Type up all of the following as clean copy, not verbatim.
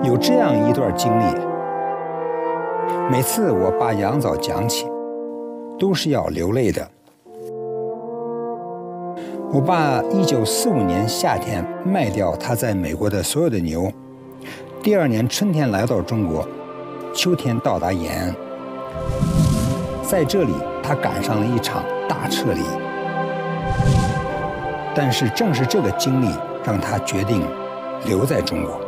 有这样一段经历，每次我把杨枣讲起，都是要流泪的。我爸1945年夏天卖掉他在美国的所有的牛，第2年春天来到中国，秋天到达延安。在这里，他赶上了一场大撤离。但是正是这个经历，让他决定留在中国。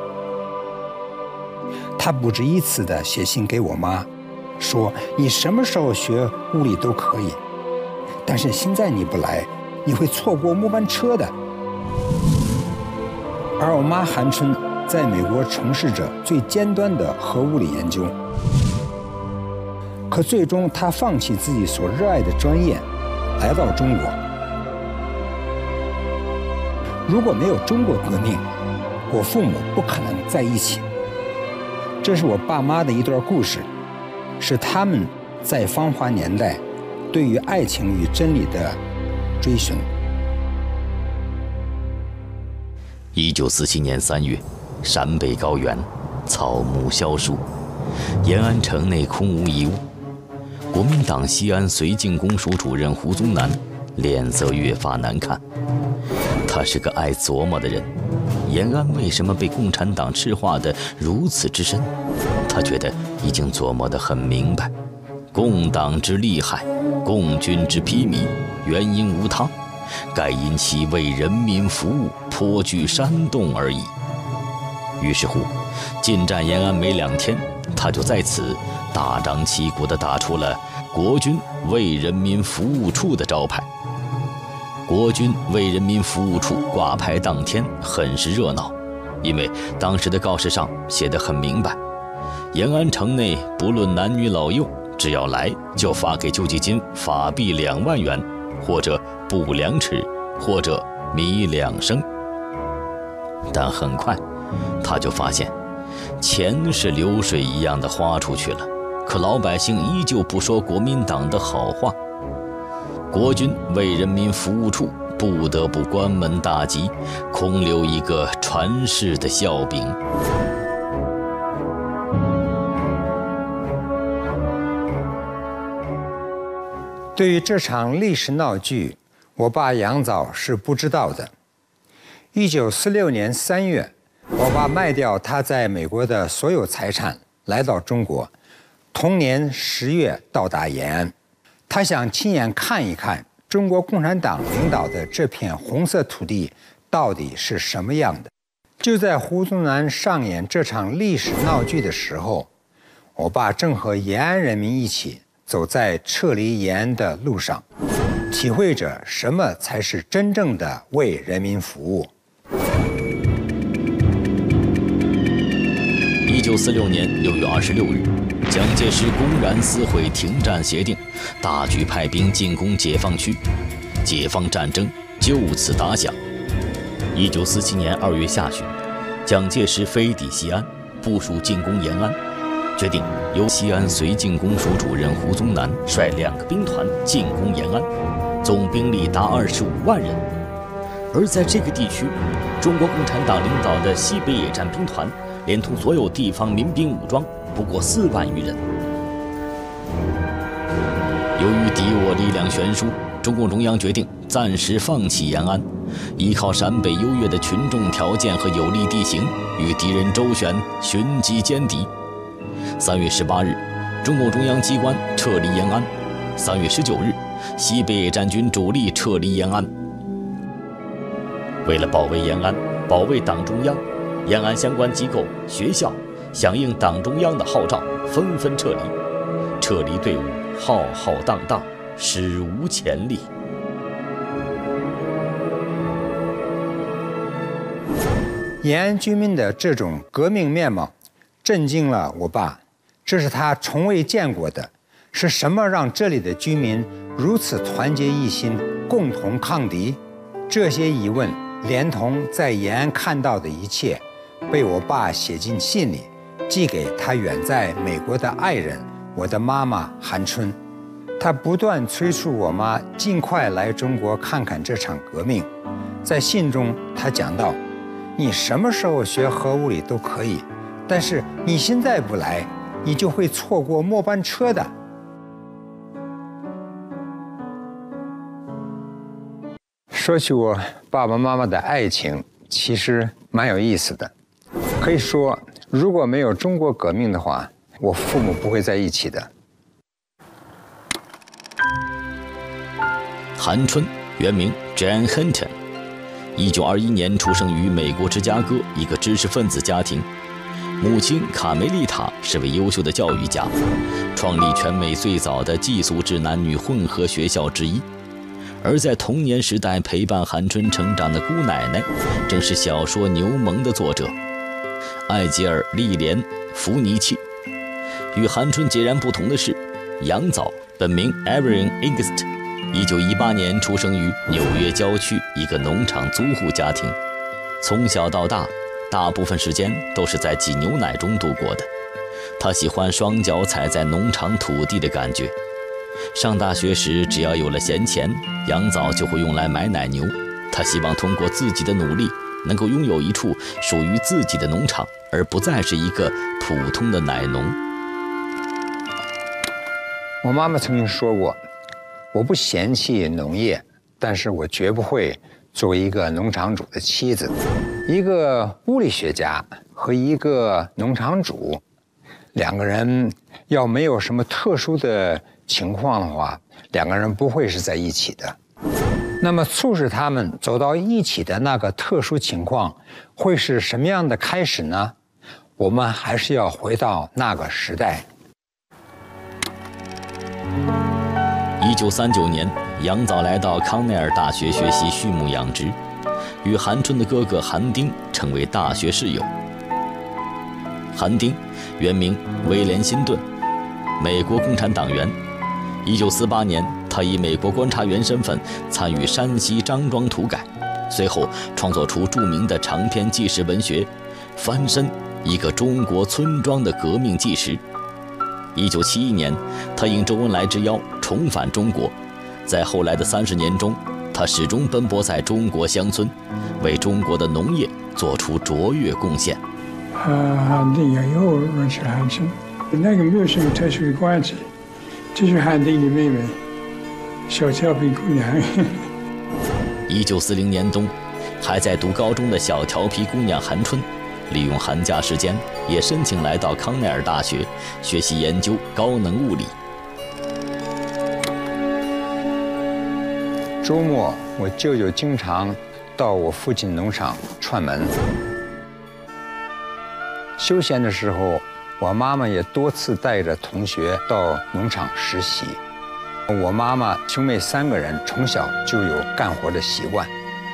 他不止一次地写信给我妈，说你什么时候学物理都可以，但是现在你不来，你会错过末班车的。而我妈韩春在美国从事着最尖端的核物理研究，可最终她放弃自己所热爱的专业，来到中国。如果没有中国革命，我父母不可能在一起。这是我爸妈的一段故事，是他们在芳华年代对于爱情与真理的追寻。 1947年3月，陕北高原，草木萧疏，延安城内空无一物。国民党西安绥靖公署主任胡宗南脸色越发难看。他是个爱琢磨的人，延安为什么被共产党赤化得如此之深？他觉得已经琢磨得很明白，共党之利害，共军之披靡，原因无他，盖因其为人民服务，颇具煽动而已。于是乎，进占延安没2天，他就在此大张旗鼓地打出了“国军为人民服务处”的招牌。国军为人民服务处挂牌当天很是热闹，因为当时的告示上写得很明白，延安城内不论男女老幼，只要来就发给救济金法币2万元，或者布2尺，或者米2升。但很快他就发现，钱是流水一样的花出去了，可老百姓依旧不说国民党的好话。国军为人民服务处不得不关门大吉，空留一个传世的笑柄。 对于这场历史闹剧，我爸杨枣是不知道的。1946年3月，我爸卖掉他在美国的所有财产，来到中国。同年10月到达延安。他想亲眼看一看中国共产党领导的这片红色土地到底是什么样的。就在胡宗南上演这场历史闹剧的时候，我爸正和延安人民一起走在撤离延安的路上，体会着什么才是真正的为人民服务。 1946年6月26日，蒋介石公然撕毁停战协定，大举派兵进攻解放区，解放战争就此打响。1947年2月下旬，蒋介石飞抵西安，部署进攻延安，决定由西安绥靖公署主任胡宗南率2个兵团进攻延安，总兵力达25万人。而在这个地区，中国共产党领导的西北野战兵团连同所有地方民兵武装不过4万余人。由于敌我力量悬殊，中共中央决定暂时放弃延安，依靠陕北优越的群众条件和有利地形，与敌人周旋，寻机歼敌。3月18日，中共中央机关撤离延安。3月19日，西北野战军主力撤离延安。为了保卫延安，保卫党中央，延安相关机构、学校响应党中央的号召，纷纷撤离。撤离队伍浩浩荡荡，史无前例。 延安居民的这种革命面貌震惊了我爸，这是他从未见过的。是什么让这里的居民如此团结一心，共同抗敌？这些疑问连同在延安看到的一切，被我爸写进信里，寄给他远在美国的爱人，我的妈妈韩春。他不断催促我妈尽快来中国看看这场革命。在信中，他讲到：“你什么时候学核物理都可以， 但是你现在不来，你就会错过末班车的。说起我爸爸妈妈的爱情，其实蛮有意思的。可以说，如果没有中国革命的话，我父母不会在一起的。 韩春，原名 Jane Hinton，1921年出生于美国芝加哥一个知识分子家庭。母亲卡梅丽塔是位优秀的教育家，创立全美最早的寄宿制男女混合学校之一。而在童年时代陪伴韩春成长的姑奶奶，正是小说《牛虻》的作者艾吉尔·莉莲·弗尼契。与韩春截然不同的是，杨早本名 Evelyn Eggst，1918年出生于纽约郊区一个农场租户家庭。从小到大，大部分时间都是在挤牛奶中度过的。他喜欢双脚踩在农场土地的感觉。上大学时，只要有了闲钱，杨早就会用来买奶牛。他希望通过自己的努力，能够拥有一处属于自己的农场，而不再是一个普通的奶农。 我妈妈曾经说过，我不嫌弃农业，但是我绝不会作为一个农场主的妻子。一个物理学家和一个农场主，两个人要没有什么特殊的情况的话，两个人不会是在一起的。那么促使他们走到一起的那个特殊情况，会是什么样的开始呢？我们还是要回到那个时代。 1939年，杨早来到康奈尔大学学习畜牧养殖，与韩春的哥哥韩丁成为大学室友。韩丁原名威廉辛顿，美国共产党员。1948年，他以美国观察员身份参与山西张庄土改，随后创作出著名的长篇纪实文学《翻身：一个中国村庄的革命纪实》。1971年，他应周恩来之邀重返中国，在后来的30年中，他始终奔波在中国乡村，为中国的农业做出卓越贡献。 韩丁也有认识韩春，那个没有什么特殊的关系，就是韩丁的妹妹，小调皮姑娘。 1940年冬，还在读高中的小调皮姑娘韩春，利用寒假时间，也申请来到康奈尔大学学习研究高能物理。 周末，我舅舅经常到我父亲农场串门。休闲的时候，我妈妈也多次带着同学到农场实习。我妈妈兄妹3个人从小就有干活的习惯。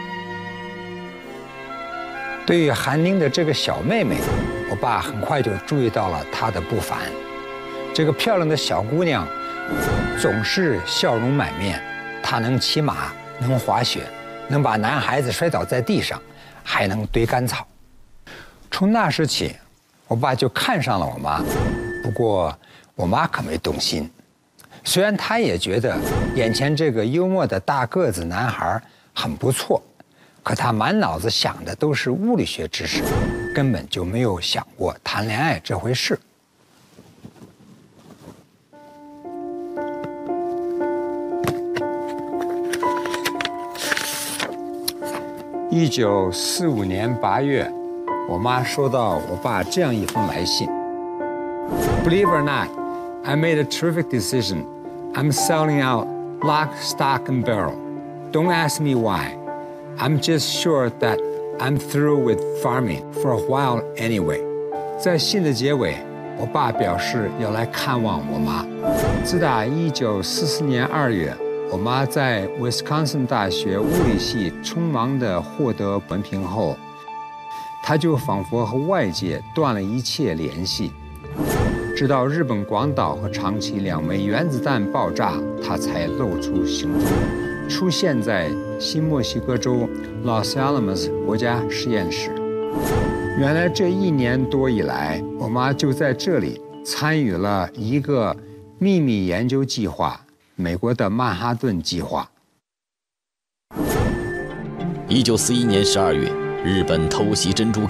对于韩丁的这个小妹妹，我爸很快就注意到了她的不凡。这个漂亮的小姑娘总是笑容满面，她能骑马，能滑雪，能把男孩子摔倒在地上，还能堆干草。从那时起，我爸就看上了我妈。不过我妈可没动心，虽然她也觉得眼前这个幽默的大个子男孩很不错，可她满脑子想的都是物理学知识，根本就没有想过谈恋爱这回事。1945年8月，我妈收到我爸这样一封来信 ：Believe it or not, I made a terrific decision. I'm selling out lock, stock, and barrel. Don't ask me why. I'm just sure that I'm through with farming for a while anyway. 在信的结尾，我爸表示要来看望我妈。自打1944年2月，我妈在威斯康星大学物理系匆忙地获得文凭后，她就仿佛和外界断了一切联系。直到日本广岛和长崎2枚原子弹爆炸，她才露出行踪，出现在新墨西哥州 Los Alamos 国家实验室。原来这1年多以来，我妈就在这里参与了一个秘密研究计划——美国的曼哈顿计划。 1941年12月，日本偷袭珍珠港，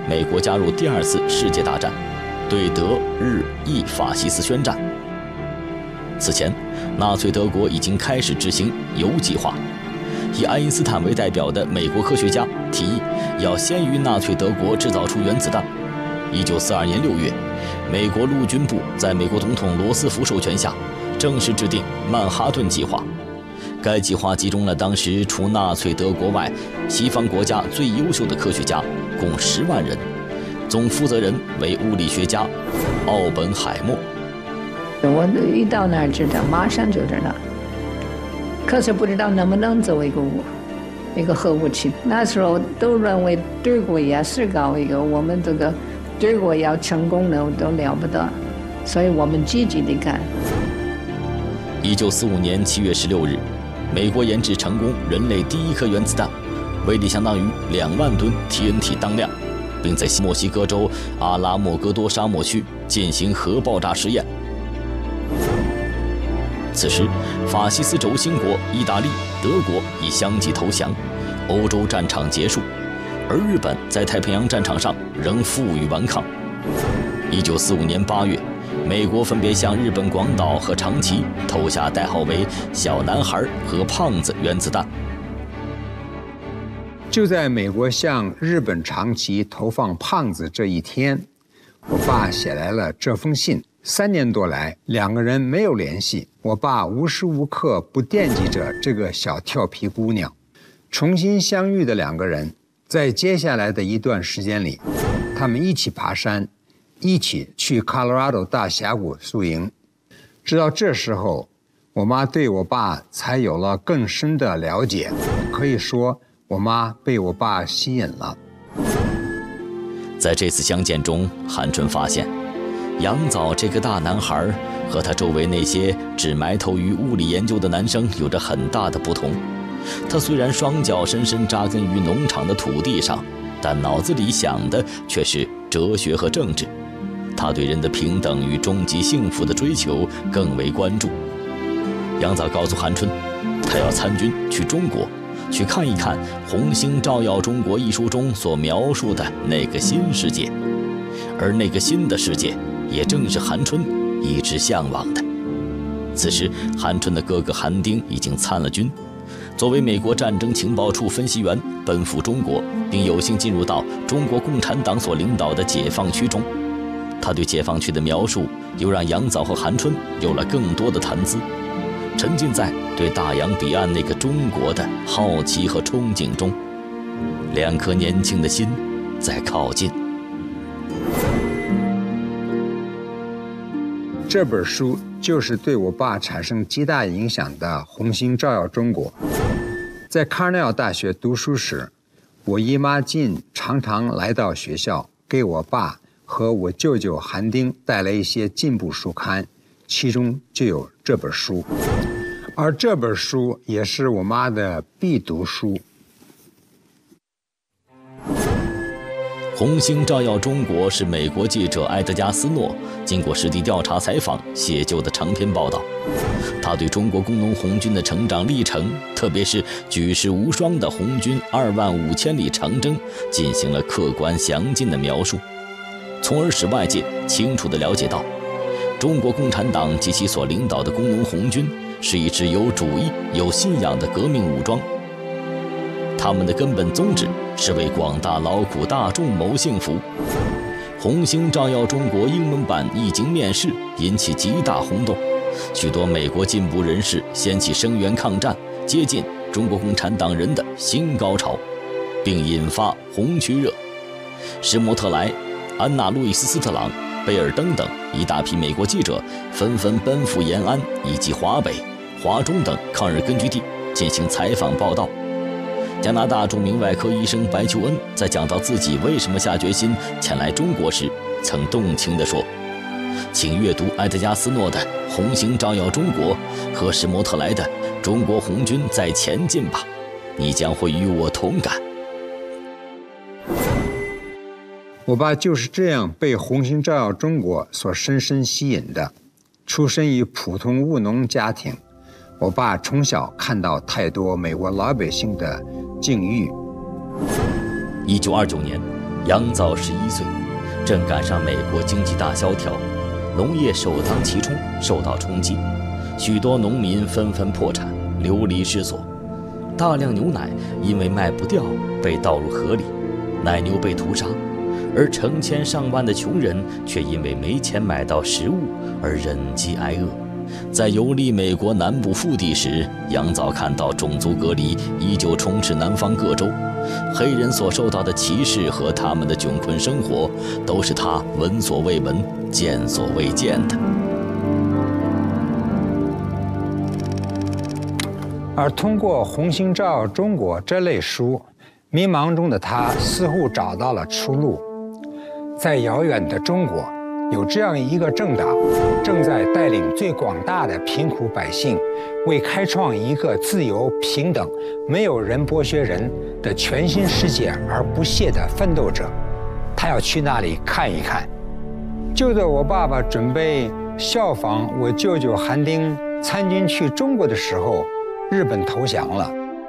美国加入第2次世界大战，对德、日、意法西斯宣战。此前，纳粹德国已经开始执行铀计划。以爱因斯坦为代表的美国科学家提议要先于纳粹德国制造出原子弹。1942年6月，美国陆军部在美国总统罗斯福授权下，正式制定曼哈顿计划。该计划集中了当时除纳粹德国外西方国家最优秀的科学家，共10万人，总负责人为物理学家奥本海默。 我一到那儿知道，马上就知道，可是不知道能不能做一个核武器。那时候都认为德国也是搞一个，我们这个德国要成功了都了不得，所以我们积极地干。 1945年7月16日，美国研制成功人类第1颗原子弹，威力相当于2万吨 TNT 当量，并在墨西哥州阿拉莫戈多沙漠区进行核爆炸实验。此时，法西斯轴心国意大利、德国已相继投降，欧洲战场结束，而日本在太平洋战场上仍负隅顽抗。1945年8月，美国分别向日本广岛和长崎投下代号为“小男孩”和“胖子”原子弹。 就在美国向日本长崎投放胖子这一天，我爸写来了这封信。3年多来，2个人没有联系，我爸无时无刻不惦记着这个小调皮姑娘。重新相遇的2个人，在接下来的一段时间里，他们一起爬山，一起去 Colorado 大峡谷宿营。直到这时候，我妈对我爸才有了更深的了解，可以说我妈被我爸吸引了。 在这次相见中，韩春发现杨早这个大男孩和他周围那些只埋头于物理研究的男生有着很大的不同。他虽然双脚深深扎根于农场的土地上，但脑子里想的却是哲学和政治。他对人的平等与终极幸福的追求更为关注。杨早告诉韩春，他要参军去中国，去看一看《红星照耀中国》一书中所描述的那个新世界，而那个新的世界也正是韩春一直向往的。此时，韩春的哥哥韩丁已经参了军，作为美国战争情报处分析员奔赴中国，并有幸进入到中国共产党所领导的解放区中。他对解放区的描述又让杨早和韩春有了更多的谈资，沉浸在对大洋彼岸那个中国的好奇和憧憬中，2颗年轻的心在靠近。 这本书就是对我爸产生极大影响的《红星照耀中国》。在康奈尔大学读书时，我姨妈静常常来到学校，给我爸和我舅舅韩丁带来一些进步书刊，其中就有这本书。而这本书也是我妈的必读书。 红星照耀中国是美国记者埃德加·斯诺经过实地调查采访写就的长篇报道。他对中国工农红军的成长历程，特别是举世无双的红军25000里长征，进行了客观详尽的描述，从而使外界清楚地了解到，中国共产党及其所领导的工农红军是一支有主义、有信仰的革命武装。他们的根本宗旨是为广大劳苦大众谋幸福。红星照耀中国英文版一经面世，引起极大轰动，许多美国进步人士掀起声援抗战、接近中国共产党人的新高潮，并引发红区热。施摩特莱、安娜·路易斯·斯特朗、贝尔登等一大批美国记者纷纷奔赴延安以及华北、华中等抗日根据地进行采访报道。加拿大著名外科医生白求恩在讲到自己为什么下决心前来中国时，曾动情地说：“请阅读埃德加·斯诺的《红星照耀中国》和史摩特莱的《中国红军在前进》吧，你将会与我同感。” 我爸就是这样被《红星照耀中国》所深深吸引的。出身于普通务农家庭，我爸从小看到太多美国老百姓的境遇。 1929年， 杨早11岁，正赶上美国经济大萧条，农业首当其冲，受到冲击，许多农民纷纷破产，流离失所。大量牛奶因为卖不掉被倒入河里，奶牛被屠杀，而成千上万的穷人却因为没钱买到食物而忍饥挨饿。在游历美国南部腹地时，杨早看到种族隔离依旧充斥南方各州，黑人所受到的歧视和他们的窘困生活，都是他闻所未闻、见所未见的。 而通过《红星照中国》这类书，迷茫中的他似乎找到了出路。在遥远的中国，有这样一个政党，正在带领最广大的贫苦百姓，为开创一个自由、平等、没有人剥削人的全新世界而不懈地奋斗着。他要去那里看一看。就在我爸爸准备效仿我舅舅韩丁参军去中国的时候，日本投降了。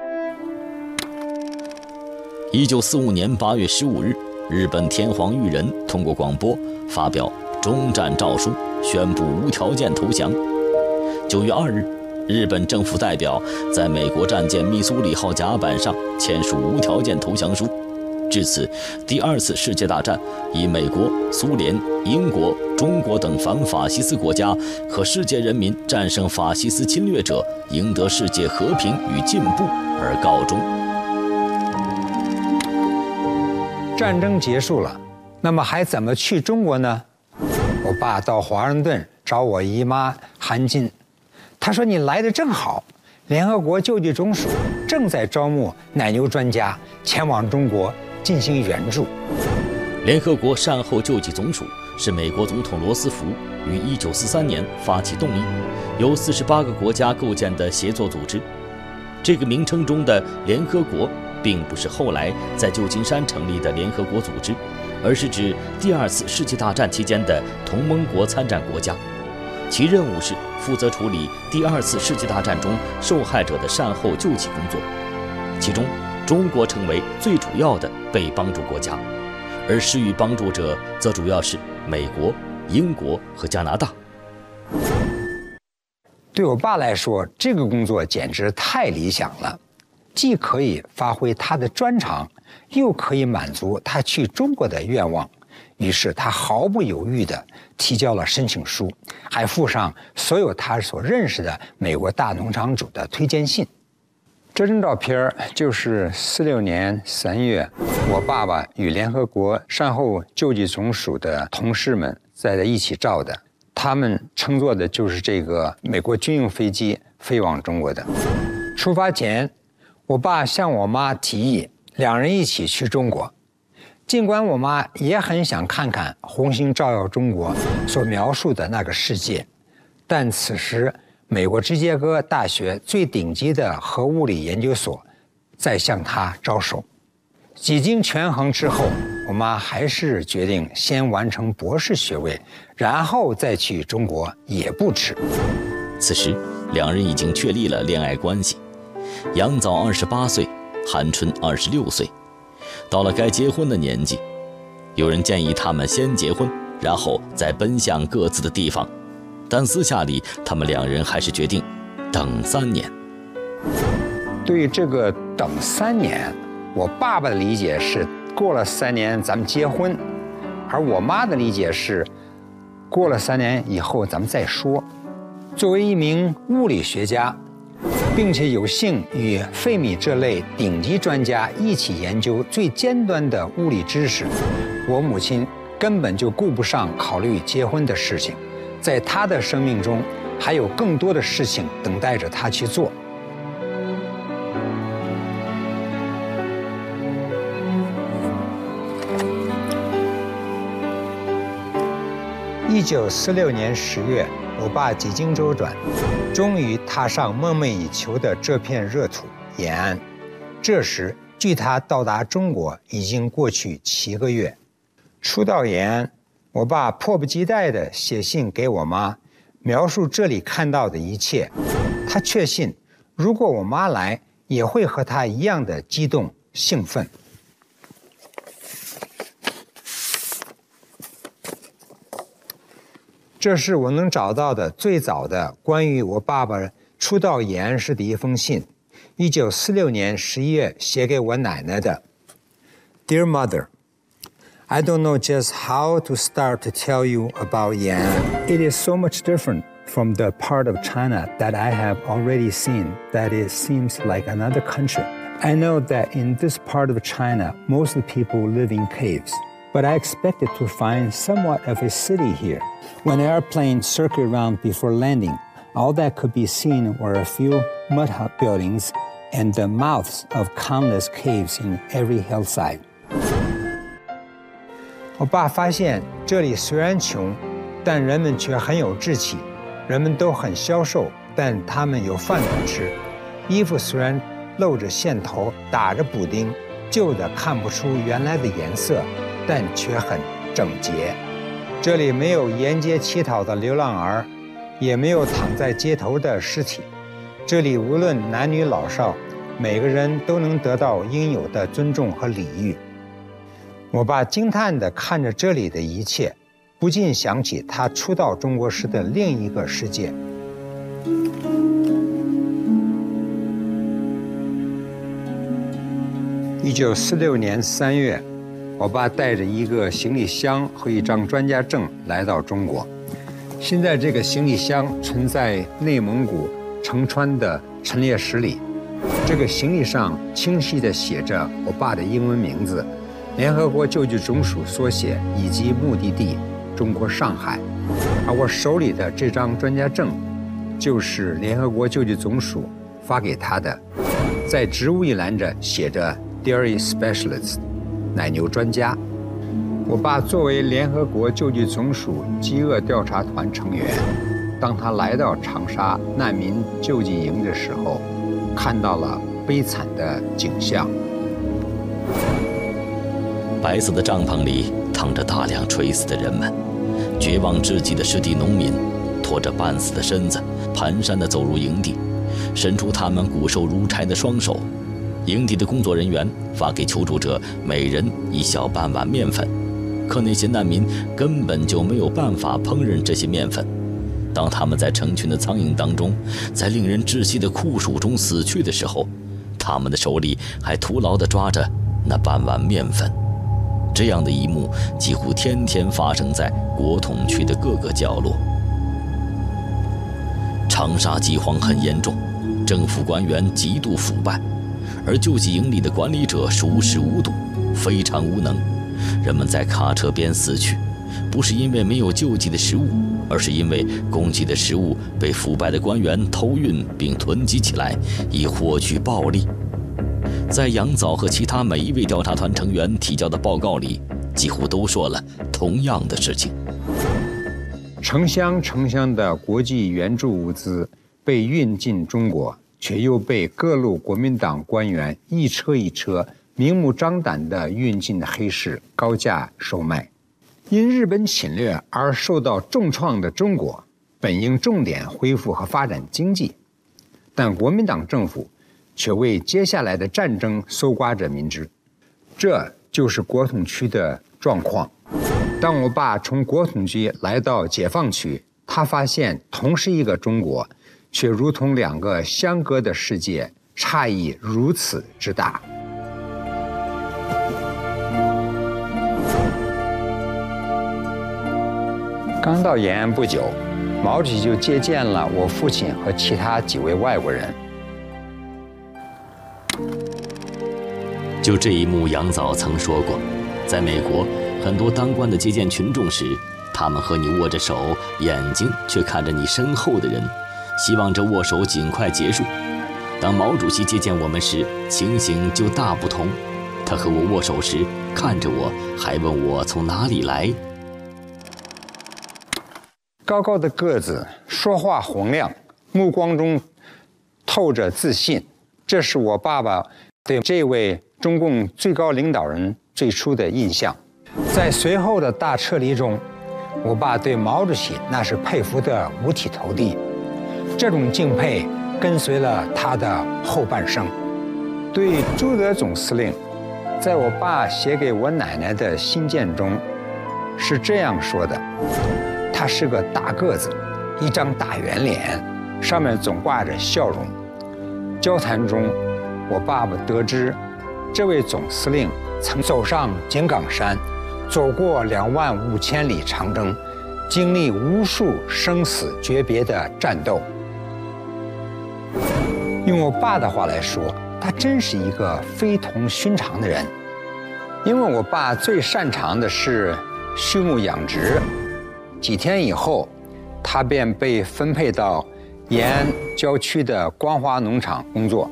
1945年8月15日，日本天皇裕仁通过广播发表终战诏书，宣布无条件投降。9月2日，日本政府代表在美国战舰密苏里号甲板上签署无条件投降书。至此，第2次世界大战以美国、苏联、英国、中国等反法西斯国家和世界人民战胜法西斯侵略者，赢得世界和平与进步而告终。 战争结束了，那么还怎么去中国呢？我爸到华盛顿找我姨妈韩进，他说：“你来得正好，联合国救济总署正在招募奶牛专家前往中国进行援助。” 联合国善后救济总署是美国总统罗斯福于1943年发起动议，由48个国家构建的协作组织。这个名称中的联合国并不是后来在旧金山成立的联合国组织，而是指第2次世界大战期间的同盟国参战国家，其任务是负责处理第2次世界大战中受害者的善后救济工作，其中中国成为最主要的被帮助国家，而施予帮助者则主要是美国、英国和加拿大。 对我爸来说，这个工作简直太理想了，既可以发挥他的专长，又可以满足他去中国的愿望。于是他毫不犹豫地提交了申请书，还附上所有他所认识的美国大农场主的推荐信。这张照片就是46年3月，我爸爸与联合国善后救济总署的同事们在一起照的。他们乘坐的就是这个美国军用飞机飞往中国的。出发前，我爸向我妈提议两人一起去中国。尽管我妈也很想看看红星照耀中国所描述的那个世界，但此时美国芝加哥大学最顶级的核物理研究所在向她招手。几经权衡之后，我妈还是决定先完成博士学位，然后再去中国也不迟。 此时两人已经确立了恋爱关系，杨早28岁，韩春26岁，到了该结婚的年纪。有人建议他们先结婚，然后再奔向各自的地方，但私下里他们两人还是决定等3年。 对于这个等3年，我爸爸的理解是过了3年咱们结婚，而我妈的理解是过了3年以后咱们再说。作为一名物理学家，并且有幸与费米这类顶级专家一起研究最尖端的物理知识，我母亲根本就顾不上考虑结婚的事情，在她的生命中还有更多的事情等待着她去做。1946年10月，我爸几经周转，终于踏上梦寐以求的这片热土延安。这时，距他到达中国已经过去7个月。初到延安，我爸迫不及待地写信给我妈，描述这里看到的一切。他确信，如果我妈来，也会和他一样的激动兴奋。 这是我能找到的最早的关于我爸爸初到延安时的一封信，1946年11月写给我奶奶的。Dear Mother, I don't know just how to start to tell you about Yan'an. It is so much different from the part of China that I have already seen that it seems like another country. I know that in this part of China, most of the people live in caves, but I expected to find somewhat of a city here. When the airplane circled around before landing, all that could be seen were a few mud hut buildings and the mouths of countless caves in every hillside. 我爸发现这里虽然穷，但人们却很有志气，人们都很消瘦，但他们有饭可吃。衣服虽然露着线头，打着补丁，旧的看不出原来的颜色，但却很整洁。这里没有沿街乞讨的流浪儿，也没有躺在街头的尸体。这里无论男女老少，每个人都能得到应有的尊重和礼遇。我爸惊叹地看着这里的一切，不禁想起他初到中国时的另一个世界。1946年3月，我爸带着一个行李箱和一张专家证来到中国。现在这个行李箱存在内蒙古成川的陈列室里。这个行李上清晰地写着我爸的英文名字、联合国救济总署缩写以及目的地中国上海。而我手里的这张专家证，就是联合国救济总署发给他的，在植物一栏着写着 Dairy Specialist， 奶牛专家。我爸作为联合国救济总署饥饿调查团成员，当他来到长沙难民救济营的时候，看到了悲惨的景象。 白色的帐篷里躺着大量垂死的人们，绝望至极的失地农民拖着半死的身子，蹒跚地走入营地，伸出他们骨瘦如柴的双手。营地的工作人员发给求助者每人一小半碗面粉，可那些难民根本就没有办法烹饪这些面粉。当他们在成群的苍蝇当中，在令人窒息的酷暑中死去的时候，他们的手里还徒劳地抓着那半碗面粉。这样的一幕几乎天天发生在国统区的各个角落。长沙饥荒很严重，政府官员极度腐败，而救济营里的管理者熟视无睹，非常无能。人们在卡车边死去，不是因为没有救济的食物，而是因为供给的食物被腐败的官员偷运并囤积起来，以获取暴利。在杨早和其他每一位调查团成员提交的报告里，几乎都说了同样的事情。 成箱成箱的国际援助物资被运进中国，却又被各路国民党官员一车一车明目张胆地运进的黑市高价售卖。因日本侵略而受到重创的中国，本应重点恢复和发展经济，但国民党政府却为接下来的战争搜刮着民脂。这就是国统区的状况。当我爸从国统区来到解放区，他发现同是一个中国，却如同两个相隔的世界，差异如此之大。刚到延安不久，毛主席就接见了我父亲和其他几位外国人。 就这一幕，杨早曾说过，在美国，很多当官的接见群众时，他们和你握着手，眼睛却看着你身后的人，希望这握手尽快结束。当毛主席接见我们时，情形就大不同。他和我握手时，看着我，还问我从哪里来。 高高的个子，说话洪亮，目光中透着自信，这是我爸爸对这位中共最高领导人最初的印象。在随后的大撤离中，我爸对毛主席那是佩服得五体投地，这种敬佩跟随了他的后半生。对朱德总司令，在我爸写给我奶奶的信件中是这样说的： 他是个大个子，一张大圆脸，上面总挂着笑容。交谈中，我爸爸得知，这位总司令曾走上井冈山，走过25000里长征，经历无数生死诀别的战斗。用我爸的话来说，他真是一个非同寻常的人。因为我爸最擅长的是畜牧养殖，几天以后，他便被分配到延安郊区的光华农场工作。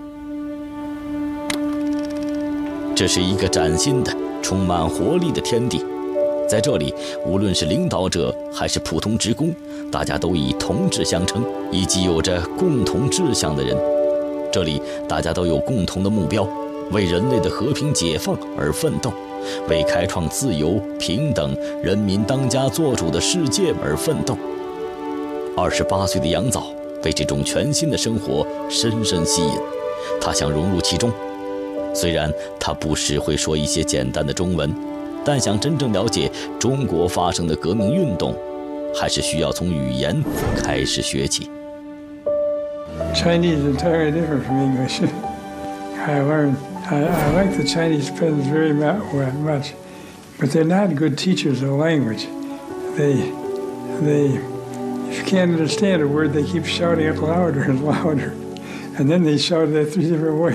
这是一个崭新的、充满活力的天地，在这里，无论是领导者还是普通职工，大家都以同志相称，以及有着共同志向的人。这里大家都有共同的目标，为人类的和平解放而奋斗，为开创自由、平等、人民当家作主的世界而奋斗。28岁的杨枣被这种全新的生活深深吸引，他想融入其中。虽然他不时会说一些简单的中文，但想真正了解中国发生的革命运动，还是需要从语言开始学起。 Chinese is entirely different from English. I like the Chinese peasants very much, but they're not good teachers of language. They, if you can't understand a word, they keep shouting it louder and louder, and then they shout it 3 different ways.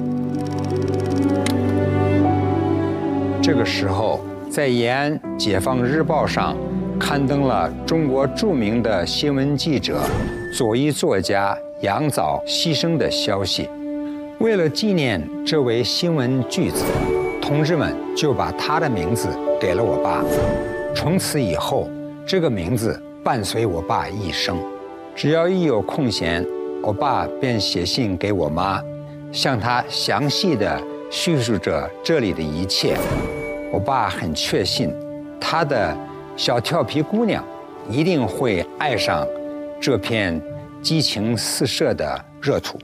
这个时候，在延安《解放日报》上刊登了中国著名的新闻记者、左翼作家杨枣牺牲的消息。为了纪念这位新闻巨子，同志们就把他的名字给了我爸。从此以后，这个名字伴随我爸一生。只要一有空闲，我爸便写信给我妈，向她详细地叙述着这里的一切。我爸很确信，他的小调皮姑娘一定会爱上这片激情四射的热土。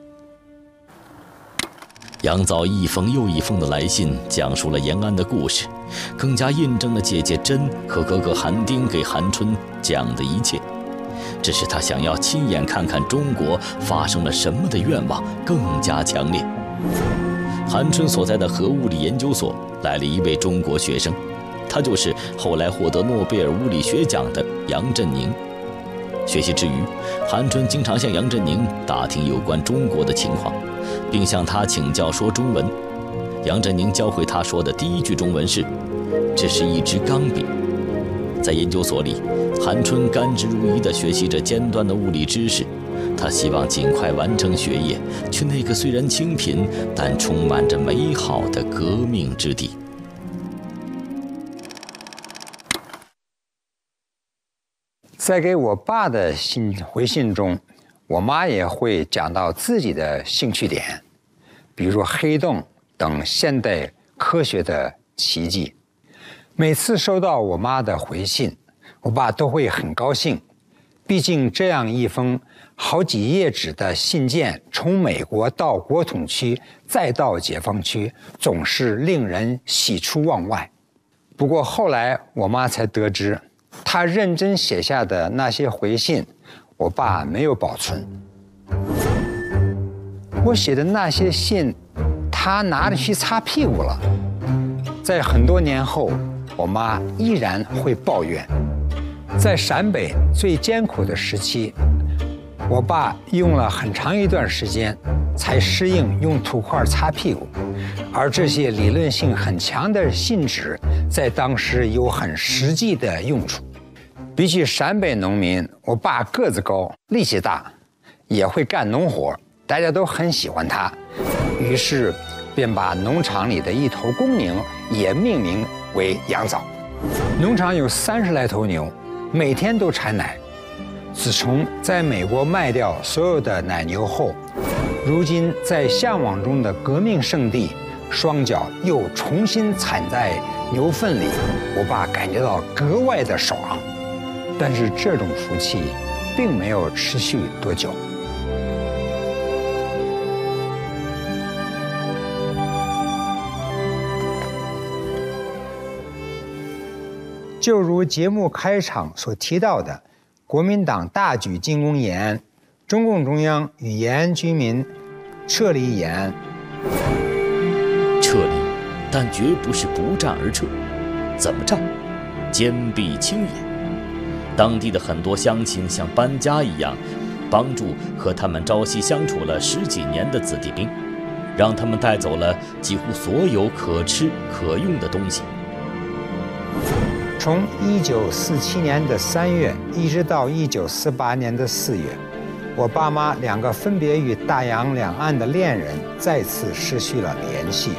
杨枣一封又一封的来信，讲述了延安的故事，更加印证了姐姐珍和哥哥韩丁给韩春讲的一切。这使他想要亲眼看看中国发生了什么的愿望更加强烈。韩春所在的核物理研究所来了一位中国学生，他就是后来获得诺贝尔物理学奖的杨振宁。学习之余，韩春经常向杨振宁打听有关中国的情况，并向他请教说中文。杨振宁教会他说的第一句中文是：“这是一支钢笔。”在研究所里，韩春甘之如饴地学习着尖端的物理知识。他希望尽快完成学业，去那个虽然清贫但充满着美好的革命之地。 在给我爸的回信中，我妈也会讲到自己的兴趣点，比如黑洞等现代科学的奇迹。每次收到我妈的回信，我爸都会很高兴，毕竟这样一封好几页纸的信件，从美国到国统区再到解放区，总是令人喜出望外。不过后来我妈才得知，她认真写下的那些回信，我爸没有保存。我写的那些信，他拿着去擦屁股了。在很多年后，我妈依然会抱怨，在陕北最艰苦的时期，我爸用了很长一段时间才适应用土块擦屁股，而这些理论性很强的信纸在当时有很实际的用处。比起陕北农民，我爸个子高，力气大，也会干农活，大家都很喜欢他，于是便把农场里的一头公牛也命名为杨枣。农场有30来头牛，每天都产奶。自从在美国卖掉所有的奶牛后，如今在向往中的革命圣地，双脚又重新踩在牛粪里，我爸感觉到格外的爽。但是这种福气并没有持续多久。 就如节目开场所提到的，国民党大举进攻延安，中共中央与延安居民撤离延安。 撤离，但绝不是不战而撤。怎么战？坚壁清野。当地的很多乡亲像搬家一样，帮助和他们朝夕相处了10几年的子弟兵，让他们带走了几乎所有可吃可用的东西。 从1947年的3月一直到1948年的4月，我爸妈2个分别与大洋两岸的恋人再次失去了联系。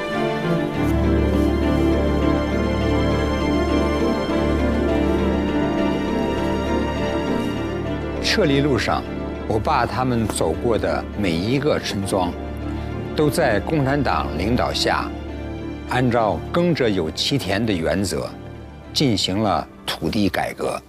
撤离路上，我爸他们走过的每一个村庄，都在共产党领导下，按照耕者有其田的原则，进行了土地改革。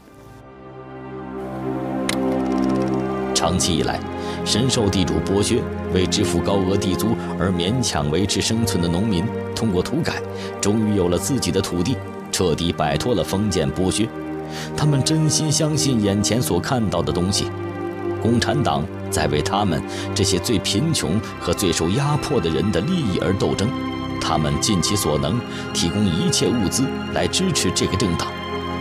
长期以来，深受地主剥削，为支付高额地租而勉强维持生存的农民，通过土改，终于有了自己的土地，彻底摆脱了封建剥削。他们真心相信眼前所看到的东西，共产党在为他们这些最贫穷和最受压迫的人的利益而斗争。他们尽其所能，提供一切物资来支持这个政党。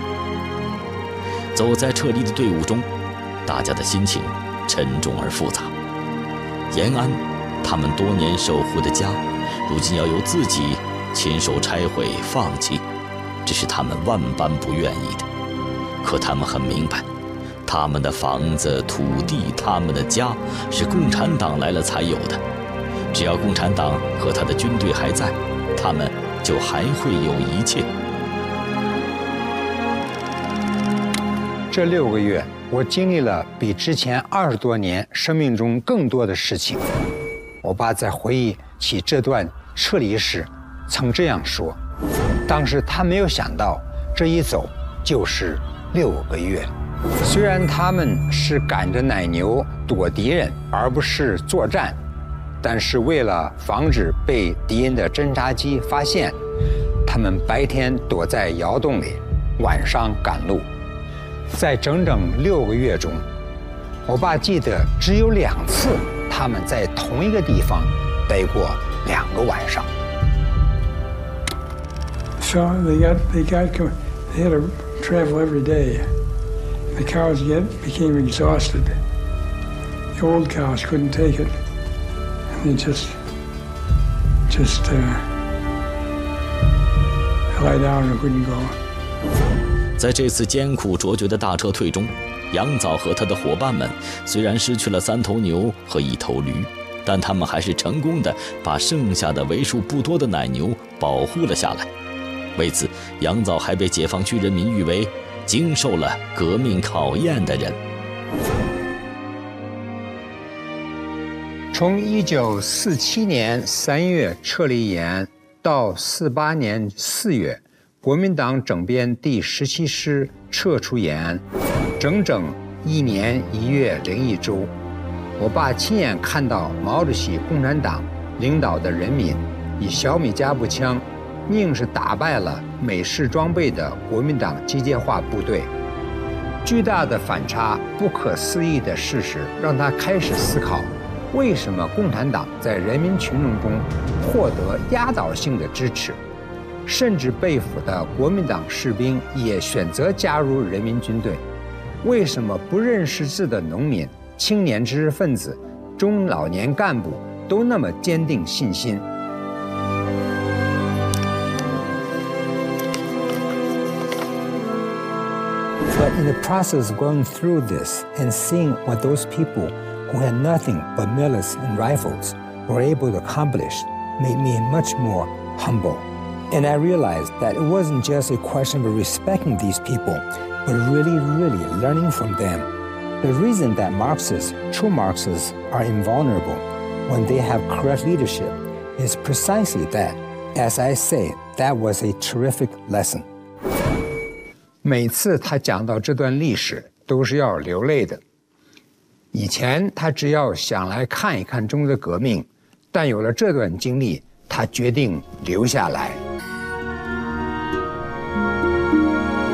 走在撤离的队伍中，大家的心情沉重而复杂。延安，他们多年守护的家，如今要由自己亲手拆毁放弃，这是他们万般不愿意的。可他们很明白，他们的房子、土地，他们的家，是共产党来了才有的。只要共产党和他的军队还在，他们就还会有一切。 这6个月，我经历了比之前20多年生命中更多的事情。我爸在回忆起这段撤离时，曾这样说：当时他没有想到，这一走就是6个月。虽然他们是赶着奶牛躲敌人，而不是作战，但是为了防止被敌人的侦察机发现，他们白天躲在窑洞里，晚上赶路。在整整6个月中，我爸记得只有2次他们在同一个地方待过2个晚上。 So they had to travel every day. The cows became exhausted. The old cows couldn't take it, and they just lie down and couldn't go. 在这次艰苦卓绝的大撤退中，杨枣和他的伙伴们虽然失去了3头牛和1头驴，但他们还是成功的把剩下的为数不多的奶牛保护了下来。为此，杨枣还被解放区人民誉为经受了革命考验的人。 从1947年3月撤离延安到48年4月，国民党整编第17师撤出延安，整整1年1月01周，我爸亲眼看到毛主席共产党领导的人民以小米加步枪硬是打败了美式装备的国民党机械化部队。巨大的反差、不可思议的事实让他开始思考，为什么共产党在人民群众中获得压倒性的支持，甚至被俘的国民党士兵也选择加入人民军队？为什么不认识字的农民、青年知识分子、中老年干部都那么坚定信心？But in the process of going through this and seeing what those people who had nothing but millets and rifles were able to accomplish made me much more humble. And I realized that it wasn't just a question of respecting these people, but really, really learning from them. The reason that Marxists, true Marxists, are invulnerable when they have correct leadership is precisely that. As I say, that was a terrific lesson. 每次他讲到这段历史，都是要流泪的。以前他只要想来看一看中国革命，但有了这段经历，他决定留下来。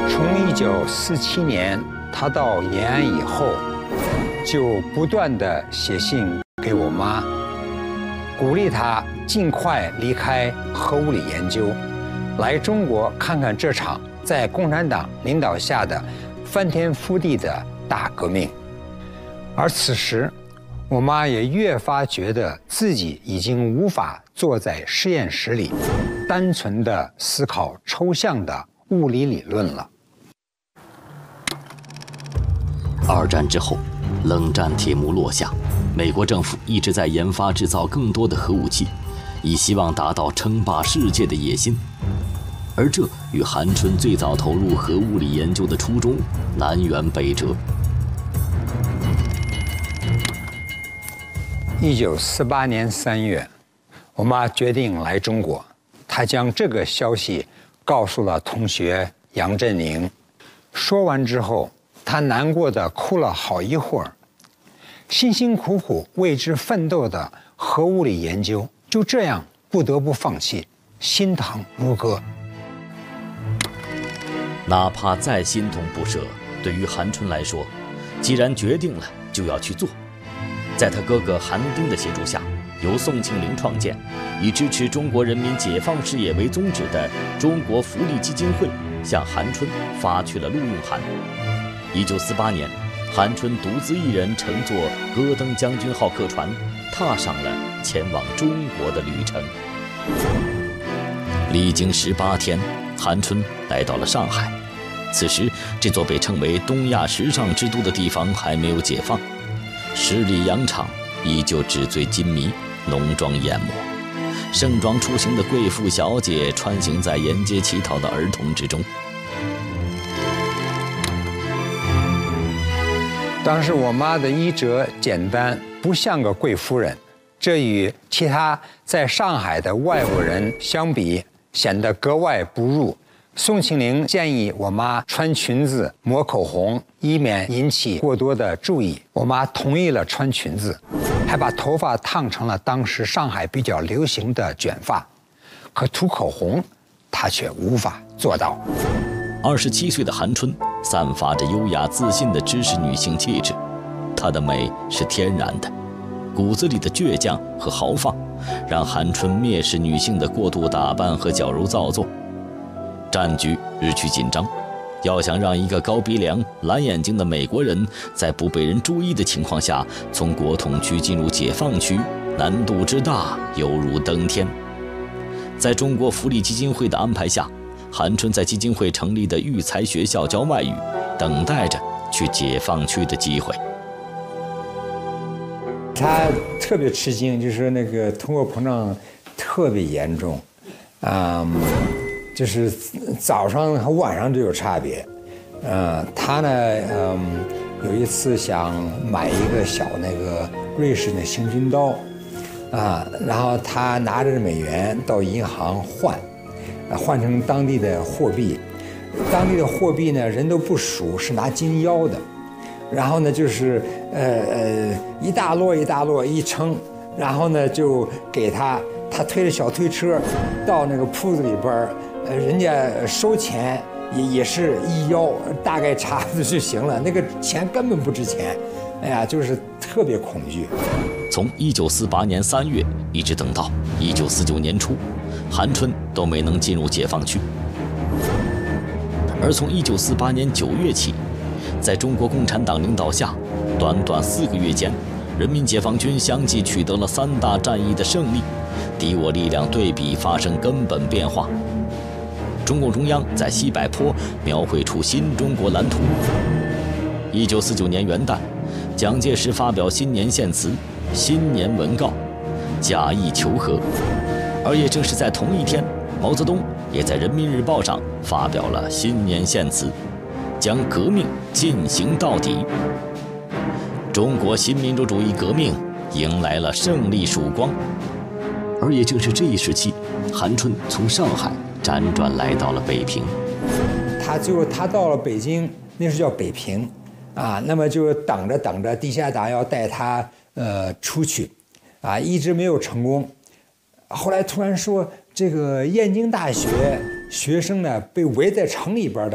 1947年，他到延安以后，就不断地写信给我妈，鼓励她尽快离开核物理研究，来中国看看这场在共产党领导下的翻天覆地的大革命。而此时，我妈也越发觉得自己已经无法坐在实验室里，单纯地思考抽象的物理理论了。 二战之后，冷战铁幕落下，美国政府一直在研发制造更多的核武器，以希望达到称霸世界的野心。而这与韩春最早投入核物理研究的初衷南辕北辙。 1948年3月，我妈决定来中国，她将这个消息告诉了同学杨振宁。说完之后，她难过的哭了好一会儿。辛辛苦苦为之奋斗的核物理研究就这样不得不放弃，心疼如歌。 哪怕再心痛不舍，对于韩春来说，既然决定了，就要去做。在他哥哥韩丁的协助下，由宋庆龄创建，以支持中国人民解放事业为宗旨的中国福利基金会向韩春发去了录用函。1948年，韩春独自一人乘坐戈登将军号客船，踏上了前往中国的旅程。历经18天，韩春来到了上海。此时，这座被称为东亚时尚之都的地方还没有解放，十里洋场依旧纸醉金迷，浓妆艳抹，盛装出行的贵妇小姐穿行在沿街乞讨的儿童之中。 当时我妈的衣着简单，不像个贵夫人，这与其他在上海的外国人相比，显得格外不入。宋庆龄建议我妈穿裙子、抹口红，以免引起过多的注意。我妈同意了穿裙子，还把头发烫成了当时上海比较流行的卷发。可涂口红，她却无法做到。 27岁的韩春散发着优雅自信的知识女性气质，她的美是天然的，骨子里的倔强和豪放，让韩春蔑视女性的过度打扮和矫揉造作。战局日趋紧张，要想让一个高鼻梁、蓝眼睛的美国人在不被人注意的情况下从国统区进入解放区，难度之大犹如登天。在中国福利基金会的安排下，韩春在基金会成立的育才学校教外语，等待着去解放区的机会。 他特别吃惊，就是说那个通货膨胀特别严重，就是早上和晚上就有差别。他呢，有一次想买一个小那个瑞士的行军刀，然后他拿着美元到银行换成当地的货币。当地的货币呢，人都不数，是拿金腰的。然后呢，就是一大摞一大摞一称，然后呢就给他推着小推车到那个铺子里边，人家收钱也是一腰，大概差不多就行了，那个钱根本不值钱，哎呀，就是特别恐惧。 从1948年3月一直等到1949年初，韩春都没能进入解放区。而从1948年9月起，在中国共产党领导下，短短4个月间，人民解放军相继取得了3大战役的胜利，敌我力量对比发生根本变化。中共中央在西柏坡描绘出新中国蓝图。1949年元旦，蒋介石发表新年献词、新年文告，假意求和。而也正是在同一天，毛泽东也在《人民日报》上发表了新年献词，将革命进行到底。中国新民主主义革命迎来了胜利曙光。而也正是这一时期，韩春从上海辗转来到了北平。 他到了北京，那时候叫北平，那么就等着地下党要带他出去，一直没有成功。后来突然说，这个燕京大学学生呢被围在城里边的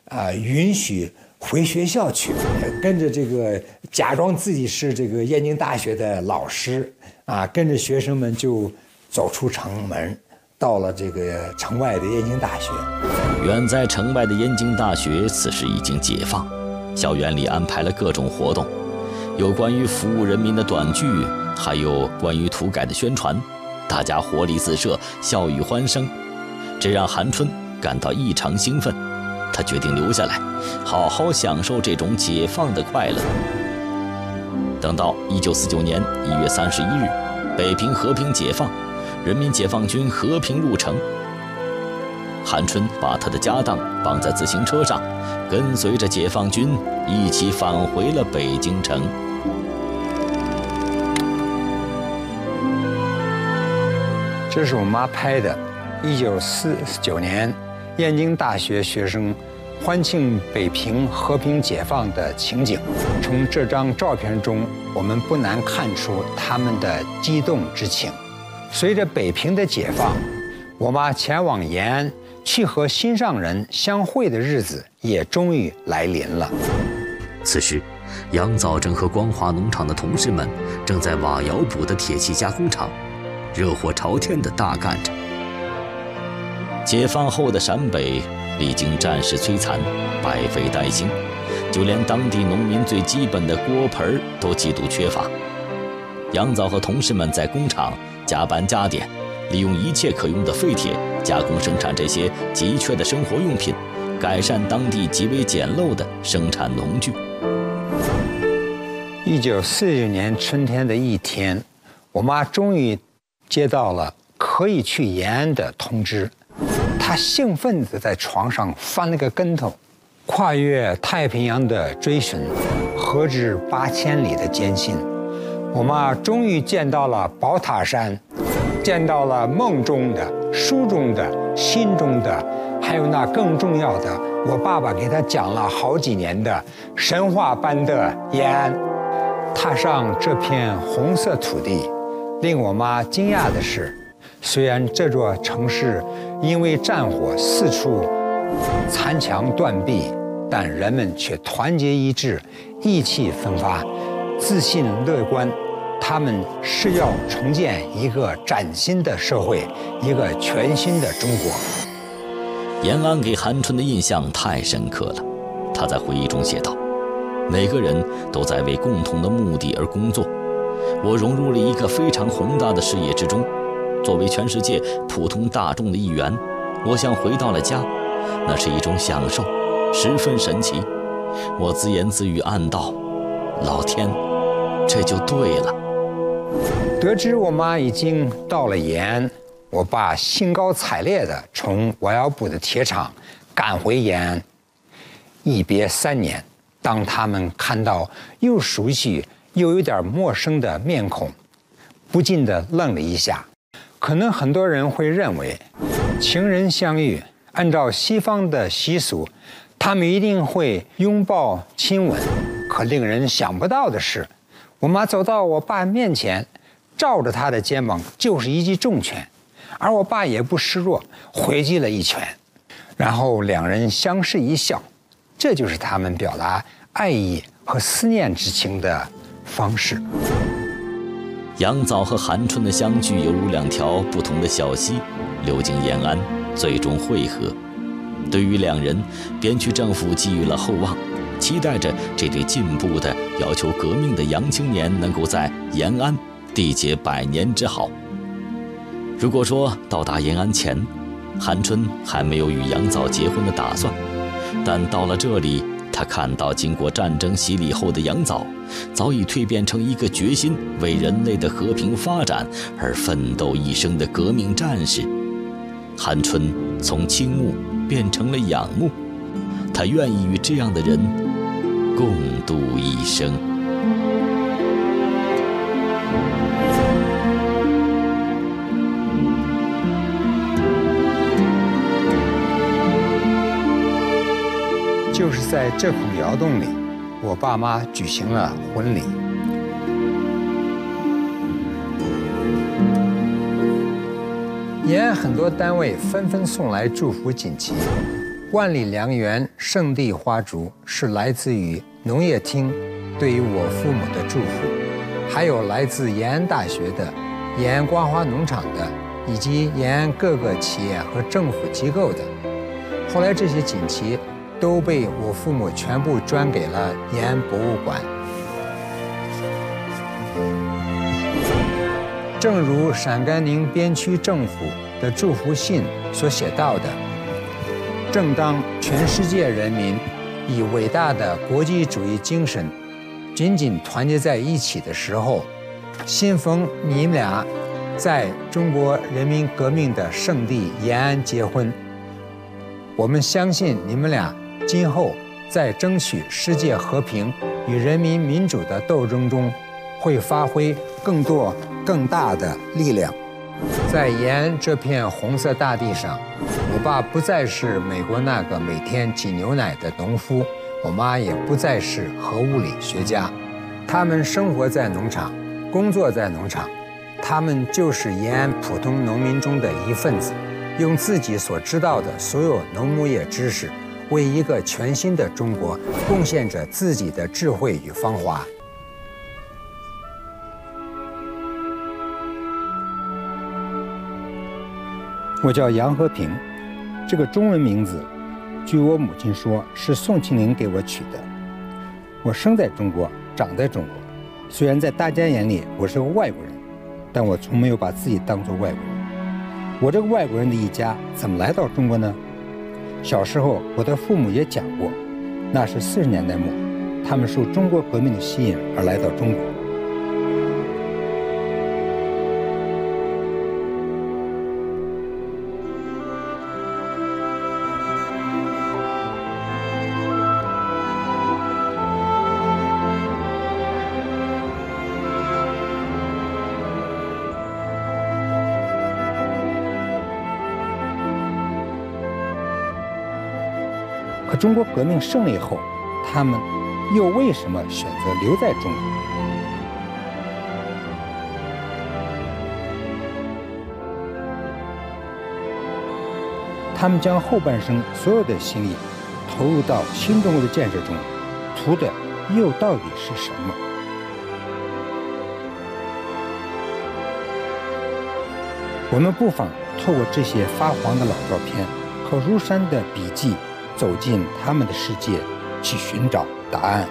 允许回学校去，跟着这个假装自己是这个燕京大学的老师跟着学生们就走出城门，到了这个城外的燕京大学。 远在城外的燕京大学此时已经解放，校园里安排了各种活动，有关于服务人民的短剧，还有关于土改的宣传，大家活力四射，笑语欢声，这让韩春感到异常兴奋。他决定留下来，好好享受这种解放的快乐。等到1949年1月31日，北平和平解放，人民解放军和平入城。韩春把他的家当绑在自行车上，跟随着解放军一起返回了北京城。 这是我妈拍的1949年燕京大学学生欢庆北平和平解放的情景。从这张照片中，我们不难看出他们的激动之情。随着北平的解放，我妈前往延安去和心上人相会的日子也终于来临了。 此时，杨藻正和光华农场的同事们正在瓦窑堡的铁器加工厂热火朝天地大干着。解放后的陕北历经战事摧残，百废待兴，就连当地农民最基本的锅盆都极度缺乏。杨藻和同事们在工厂加班加点，利用一切可用的废铁加工生产这些急缺的生活用品，改善当地极为简陋的生产农具。 1949年春天的一天，我妈终于接到了可以去延安的通知。她兴奋地在床上翻了个跟头，跨越太平洋的追寻，何止8000里的艰辛。我妈终于见到了宝塔山，见到了梦中的、书中的、心中的，还有那更重要的，我爸爸给她讲了好几年的神话般的延安。踏上这片红色土地，令我妈惊讶的是，虽然这座城市因为战火四处残墙断壁，但人们却团结一致，意气风发，自信乐观。他们是要重建一个崭新的社会，一个全新的中国。 延安给韩春的印象太深刻了，他在回忆中写道：每个人都在为共同的目的而工作，我融入了一个非常宏大的事业之中。作为全世界普通大众的一员，我像回到了家，那是一种享受，十分神奇。我自言自语暗道：老天，这就对了。 得知我妈已经到了延安，我爸兴高采烈地从瓦窑堡的铁厂赶回延安。一别3年，当他们看到又熟悉又有点陌生的面孔，不禁地愣了一下。可能很多人会认为，情人相遇，按照西方的习俗，他们一定会拥抱亲吻。可令人想不到的是，我妈走到我爸面前，照着他的肩膀就是一记重拳，而我爸也不示弱，回击了一拳，然后两人相视一笑。这就是他们表达爱意和思念之情的方式。 杨藻和韩春的相聚犹如2条不同的小溪，流经延安，最终汇合。对于两人，边区政府寄予了厚望，期待着这对进步的、要求革命的洋青年能够在延安缔结100年之好。如果说到达延安前，韩春还没有与杨藻结婚的打算，但到了这里，他看到经过战争洗礼后的杨藻，早已蜕变成一个决心为人类的和平发展而奋斗一生的革命战士。韩春从倾慕变成了仰慕，他愿意与这样的人共度一生。 就是在这孔窑洞里，我爸妈举行了婚礼。延安很多单位纷纷送来祝福锦旗， 万里良缘，圣地花烛，是来自于农业厅对于我父母的祝福，还有来自延安大学的、延安光华农场的，以及延安各个企业和政府机构的。后来这些锦旗都被我父母全部捐给了延安博物馆。正如陕甘宁边区政府的祝福信所写到的，正当全世界人民以伟大的国际主义精神紧紧团结在一起的时候，信逢你们俩在中国人民革命的圣地延安结婚，我们相信你们俩今后在争取世界和平与人民民主的斗争中会发挥更多更大的力量。在延安这片红色大地上，我爸不再是美国那个每天挤牛奶的农夫，我妈也不再是核物理学家。他们生活在农场，工作在农场，他们就是延安普通农民中的一份子，用自己所知道的所有农牧业知识，为一个全新的中国贡献着自己的智慧与芳华。我叫杨和平，这个中文名字，据我母亲说是宋庆龄给我取的。我生在中国，长在中国，虽然在大家眼里我是个外国人，但我从没有把自己当作外国人。我这个外国人的一家怎么来到中国呢？小时候我的父母也讲过，那是40年代末，他们受中国革命的吸引而来到中国。可中国革命胜利后，他们又为什么选择留在中国？他们将后半生所有的心力投入到新中国的建设中，图的又到底是什么？我们不妨透过这些发黄的老照片和如山的笔记，走进他们的世界，去寻找答案。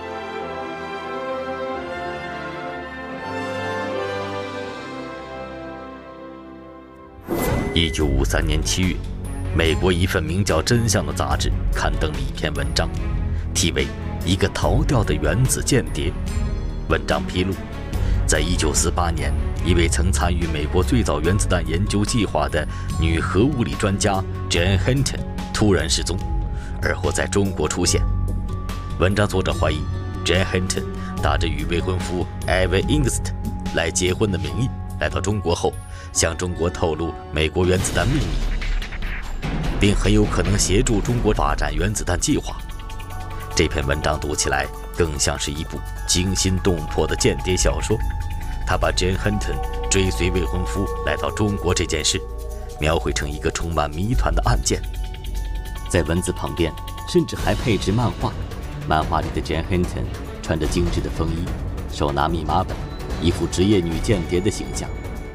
1953年7月，美国一份名叫《真相》的杂志刊登了一篇文章，题为《一个逃掉的原子间谍》。文章披露，在1948年，一位曾参与美国最早原子弹研究计划的女核物理专家 Jane Hinton 突然失踪，而后在中国出现。文章作者怀疑 Jane Hinton 打着与未婚夫 Evan Engst 来结婚的名义来到中国后，向中国透露美国原子弹秘密，并很有可能协助中国发展原子弹计划。这篇文章读起来更像是一部惊心动魄的间谍小说。他把 Jane Hinton 追随未婚夫来到中国这件事，描绘成一个充满谜团的案件。在文字旁边，甚至还配置漫画。漫画里的 Jane Hinton 穿着精致的风衣，手拿密码本，一副职业女间谍的形象。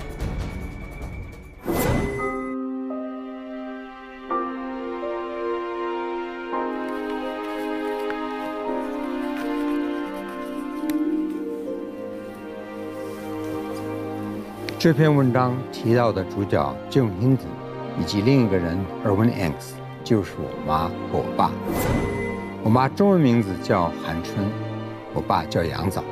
这篇文章提到的主角Jane Hinton以及另一个人 Evan Engst， 就是我妈和我爸。我妈中文名字叫韩春，我爸叫杨早。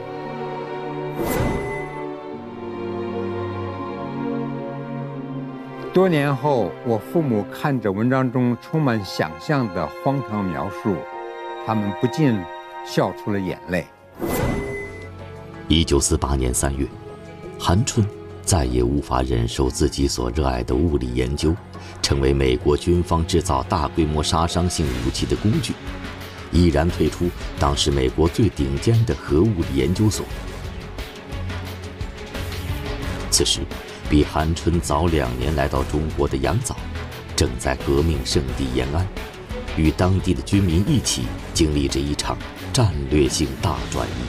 多年后，我父母看着文章中充满想象的荒唐描述，他们不禁笑出了眼泪。 1948年3月，韩春再也无法忍受自己所热爱的物理研究，成为美国军方制造大规模杀伤性武器的工具，毅然退出当时美国最顶尖的核物理研究所。此时，比韩春早2年来到中国的杨早，正在革命圣地延安， 与当地的军民一起经历着一场战略性大转移。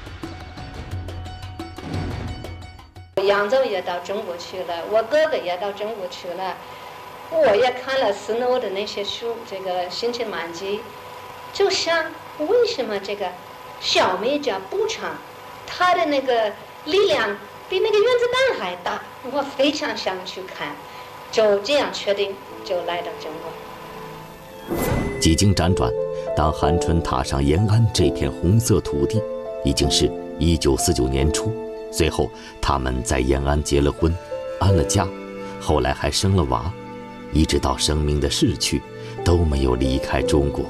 扬州也到中国去了，我哥哥也到中国去了，我也看了斯诺的那些书，这个《行情满记》，就想为什么这个小美加步枪，它的那个力量比那个原子弹还大，我非常想去看，就这样确定就来到中国。 几经辗转，当韩春踏上延安这片红色土地，已经是1949年初。随后，他们在延安结了婚，安了家，后来还生了娃，一直到生命的逝去，都没有离开中国。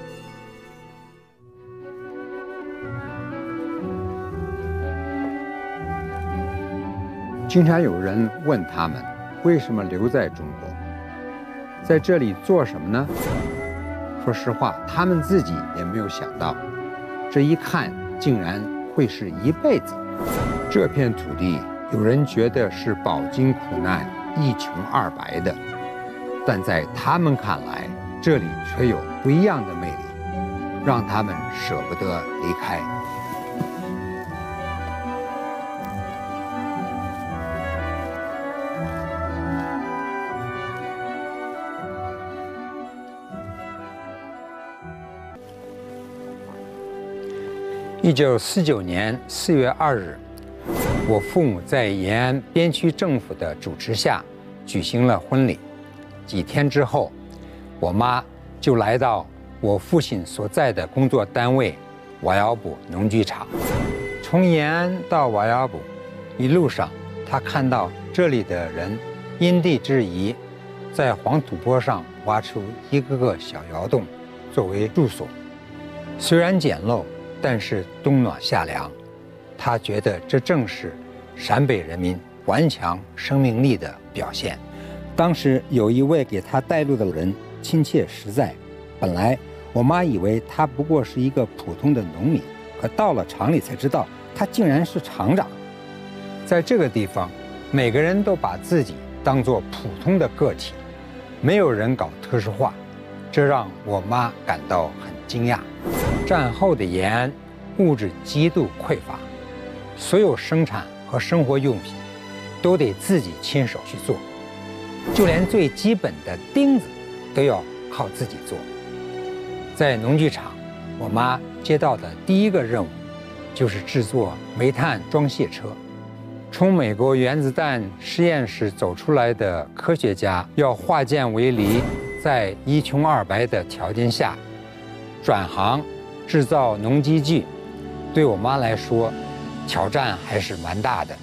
经常有人问他们为什么留在中国，在这里做什么呢？说实话，他们自己也没有想到，这一看竟然会是一辈子。这片土地，有人觉得是饱经苦难、一穷二白的，但在他们看来，这里却有不一样的魅力，让他们舍不得离开。1949年4月2日，我父母在延安边区政府的主持下举行了婚礼。几天之后，我妈就来到我父亲所在的工作单位瓦窑堡农具厂。从延安到瓦窑堡一路上，她看到这里的人因地制宜，在黄土坡上挖出一个个小窑洞作为住所。虽然简陋，但是冬暖夏凉。他觉得这正是陕北人民顽强生命力的表现。当时有一位给他带路的人亲切实在，本来我妈以为他不过是一个普通的农民，可到了厂里才知道他竟然是厂长。在这个地方，每个人都把自己当作普通的个体，没有人搞特殊化，这让我妈感到很惊讶。战后的延安物质极度匮乏，所有生产和生活用品都得自己亲手去做，就连最基本的钉子都要靠自己做。在农具厂，我妈接到的第一个任务就是制作煤炭装卸车。从美国原子弹实验室走出来的科学家要化剑为犁，在一穷二白的条件下转行制造农机具，对我妈来说挑战还是蛮大的。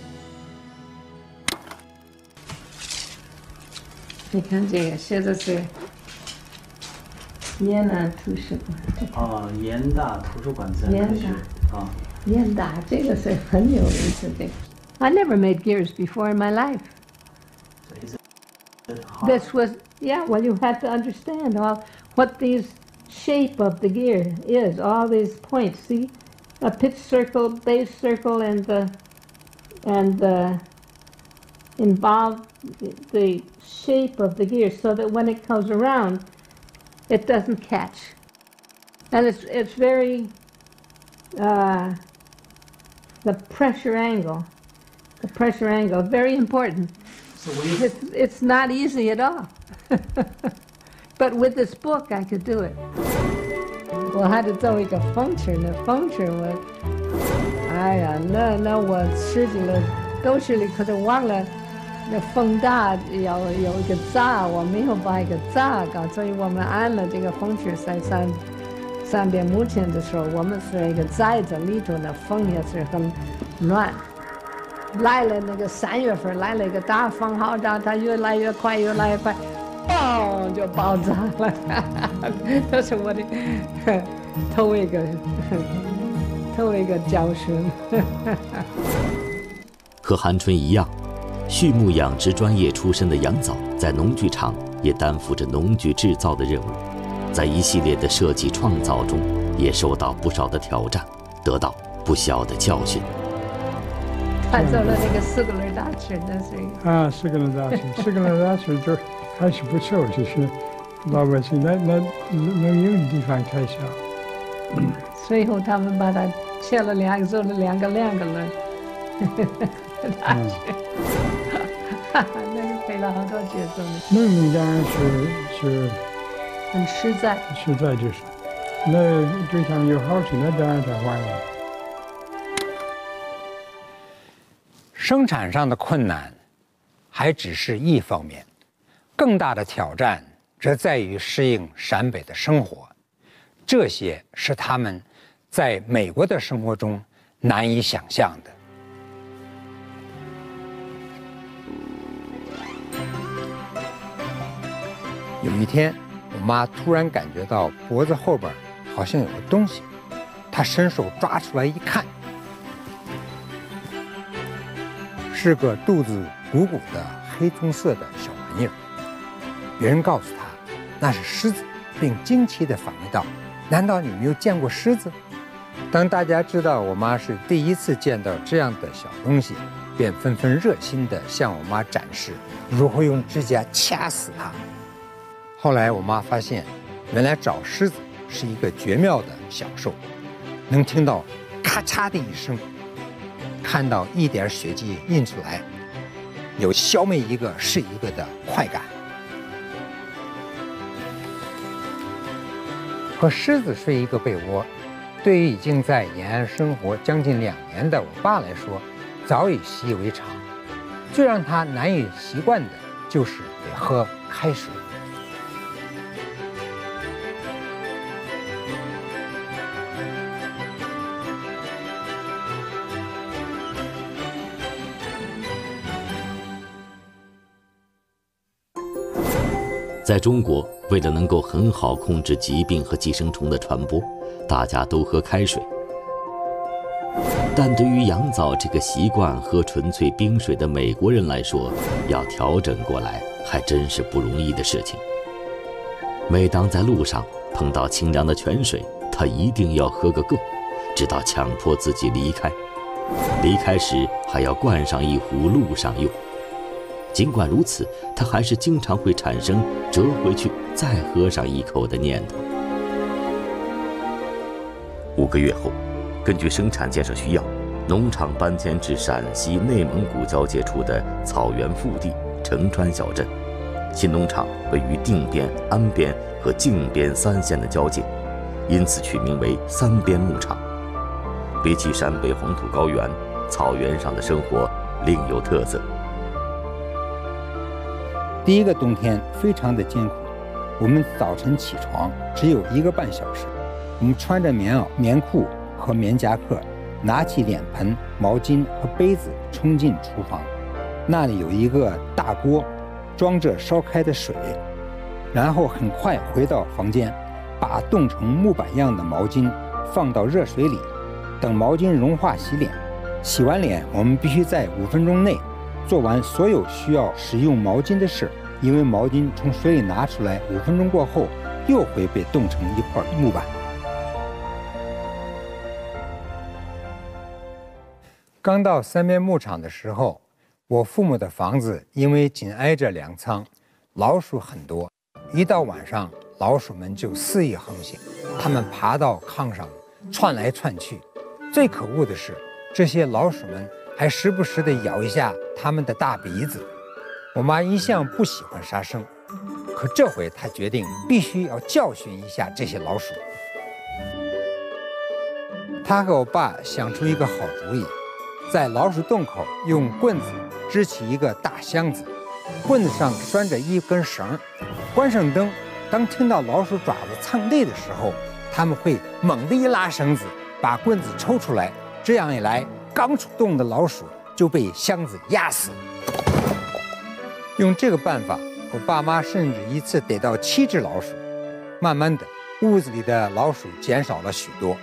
你看这个写的是延安图书馆。 延大图书馆自然科学。 延大这个是很有意思的。I never made gears before in my life. This was, well, you had to understand what these shape of the gear is, all these points. See, a pitch circle, base circle, and involve the shape of the gear so that when it comes around, it doesn't catch. And it's very the pressure angle, very important. So it's not easy at all. But with this book, I could do it. 我还得做一个风车呢，风车我，哎呀，那我吃进了都是里，可是忘了那风大要有一个闸，我没有把一个闸搞，所以我们安了这个风车在三边木前的时候，我们是一个寨子里头的风也是很暖。来了那个3月份来了一个大风，好大，它越来越快，越来越快。嘣就爆炸了，这是我的头一个教训。 和韩春一样，畜牧养殖专业出身的杨早，在农具厂也担负着农具制造的任务，在一系列的设计创造中，也受到不少的挑战，得到不小的教训。 他做了那个4个轮大尺，那是 4个轮大尺，4个轮大尺就还是不错，就是老百姓那能有地方开销。 最后他们把他切了做了两个了，大学，那个赔了好多钱走的。 农民当然是很实在， 就是，那对他们有好处，那当然他欢迎。 生产上的困难还只是一方面，更大的挑战则在于适应陕北的生活，这些是他们在美国的生活中难以想象的。有一天，我妈突然感觉到脖子后边好像有个东西，她伸手抓出来一看，是个肚子鼓鼓的黑棕色的小玩意儿。别人告诉她那是狮子，并惊奇地反问道：“难道你没有见过狮子？”当大家知道我妈是第一次见到这样的小东西，便纷纷热心地向我妈展示如何用指甲掐死它。后来我妈发现，原来找狮子是一个绝妙的享受，能听到咔嚓的一声，看到一点血迹印出来，有消灭一个是一个的快感。和狮子睡一个被窝，对于已经在延安生活将近2年的我爸来说，早已习以为常。最让他难以习惯的就是得喝开水。 在中国，为了能够很好控制疾病和寄生虫的传播，大家都喝开水。但对于杨枣这个习惯喝纯粹冰水的美国人来说，要调整过来还真是不容易的事情。每当在路上碰到清凉的泉水，他一定要喝个够，直到强迫自己离开。离开时还要灌上一壶路上用。尽管如此，他还是经常会产生折回去再喝上一口的念头。5个月后，根据生产建设需要，农场搬迁至陕西内蒙古交界处的草原腹地城川小镇。新农场位于定边、安边和靖边3县的交界，因此取名为三边牧场。比起陕北黄土高原，草原上的生活另有特色。 第一个冬天非常的艰苦，我们早晨起床只有1个半小时，我们穿着棉袄、棉裤和棉夹克，拿起脸盆、毛巾和杯子冲进厨房，那里有一个大锅，装着烧开的水，然后很快回到房间，把冻成木板样的毛巾放到热水里，等毛巾融化洗脸。洗完脸，我们必须在5分钟内做完所有需要使用毛巾的事，因为毛巾从水里拿出来5分钟过后，又会被冻成一块木板。刚到三边牧场的时候，我父母的房子因为紧挨着粮仓，老鼠很多。一到晚上，老鼠们就肆意横行，它们爬到炕上窜来窜去。最可恶的是，这些老鼠们还时不时地咬一下他们的大鼻子。我妈一向不喜欢杀生，可这回她决定必须要教训一下这些老鼠。她和我爸想出一个好主意，在老鼠洞口用棍子支起一个大箱子，棍子上拴着一根绳，关上灯，当听到老鼠爪子蹭地的时候，他们会猛地一拉绳子，把棍子抽出来，这样一来，刚出洞的老鼠就被箱子压死。用这个办法，我爸妈甚至一次逮到7只老鼠。慢慢的，屋子里的老鼠减少了许多。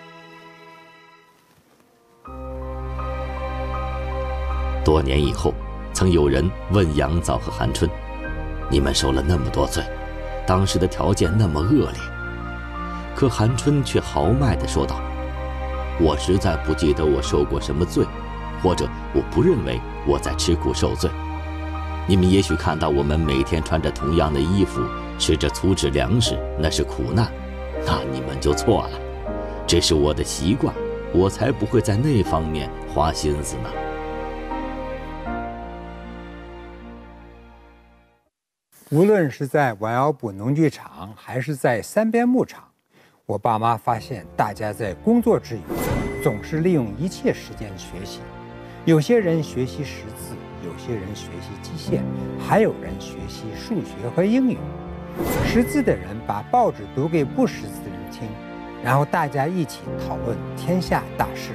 多年以后，曾有人问杨枣和韩春：“你们受了那么多罪，当时的条件那么恶劣。”可韩春却豪迈地说道：“我实在不记得我受过什么罪，或者我不认为我在吃苦受罪。你们也许看到我们每天穿着同样的衣服， 吃着粗制粮食那是苦难，那你们就错了。这是我的习惯，我才不会在那方面花心思呢。 无论是在晚窑堡农具厂，还是在三边牧场，我爸妈发现大家在工作之余，总是利用一切时间学习。有些人学习识字，有些人学习机械，还有人学习数学和英语。识字的人把报纸读给不识字的人听，然后大家一起讨论天下大事。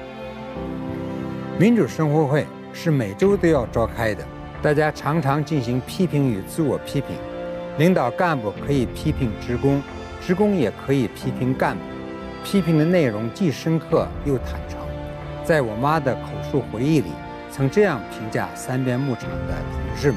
民主生活会是每周都要召开的，大家常常进行批评与自我批评。领导干部可以批评职工，职工也可以批评干部，批评的内容既深刻又坦诚。在我妈的口述回忆里，曾这样评价三边牧场的同志们：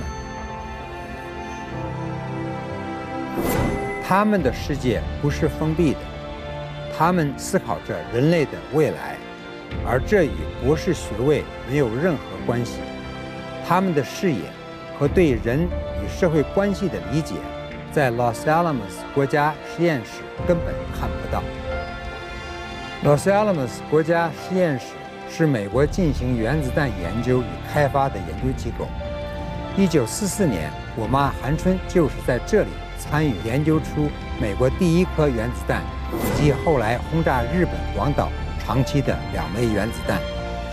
他们的世界不是封闭的，他们思考着人类的未来，而这与博士学位没有任何关系。他们的视野和对人与社会关系的理解，在 Los Alamos 国家实验室根本看不到。Los Alamos 国家实验室是美国进行原子弹研究与开发的研究机构。1944年，我妈韩春就是在这里参与研究出美国第一颗原子弹，以及后来轰炸日本广岛长期的2枚原子弹。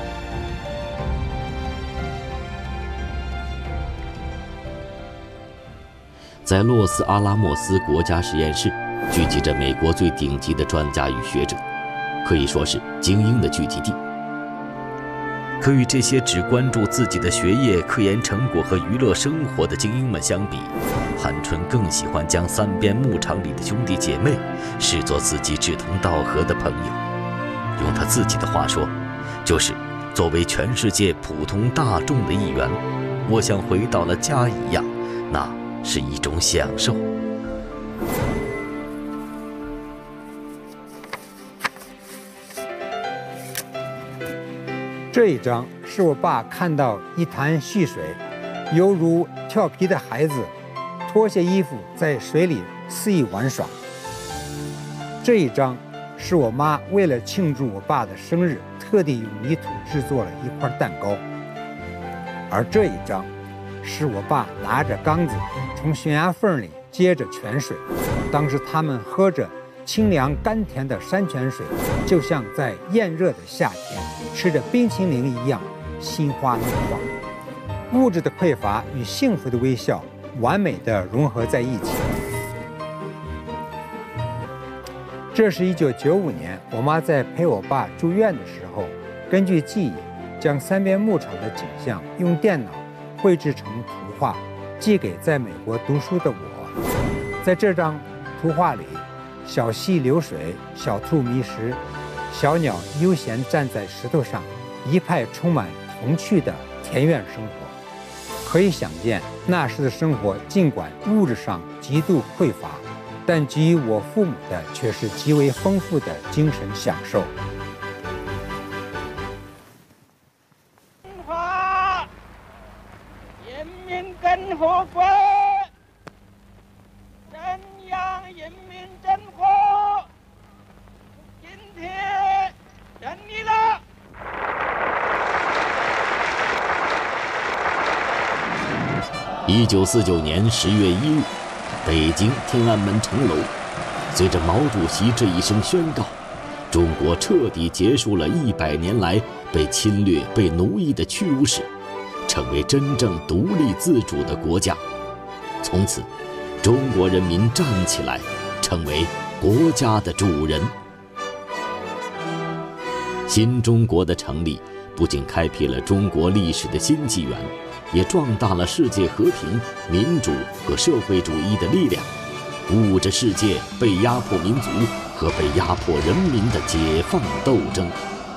在洛斯阿拉莫斯国家实验室，聚集着美国最顶级的专家与学者，可以说是精英的聚集地。可与这些只关注自己的学业、科研成果和娱乐生活的精英们相比，韩春更喜欢将三边牧场里的兄弟姐妹视作自己志同道合的朋友。用他自己的话说，就是作为全世界普通大众的一员，我像回到了家一样，那是一种享受。 这一张是我爸看到一潭蓄水，犹如调皮的孩子脱下衣服在水里肆意玩耍。这一张是我妈为了庆祝我爸的生日，特地用泥土制作了一块蛋糕。而这一张是我爸拿着缸子从悬崖缝里接着泉水，当时他们喝着清凉甘甜的山泉水，就像在炎热的夏天吃着冰淇淋一样心花怒放。物质的匮乏与幸福的微笑完美地融合在一起。这是1995年我妈在陪我爸住院的时候，根据记忆将三边牧场的景象用电脑绘制成图画，寄给在美国读书的我。在这张图画里，小溪流水，小兔觅食，小鸟悠闲站在石头上，一派充满童趣的田园生活。可以想见，那时的生活尽管物质上极度匮乏，但给予我父母的却是极为丰富的精神享受。 中华人民共和国中央人民政府今天成立了。 1949年10月1日，北京天安门城楼，随着毛主席这一声宣告，中国彻底结束了100年来被侵略、被奴役的屈辱史，成为真正独立自主的国家。从此，中国人民站起来，成为国家的主人。新中国的成立，不仅开辟了中国历史的新纪元，也壮大了世界和平、民主和社会主义的力量，鼓舞着世界被压迫民族和被压迫人民的解放斗争。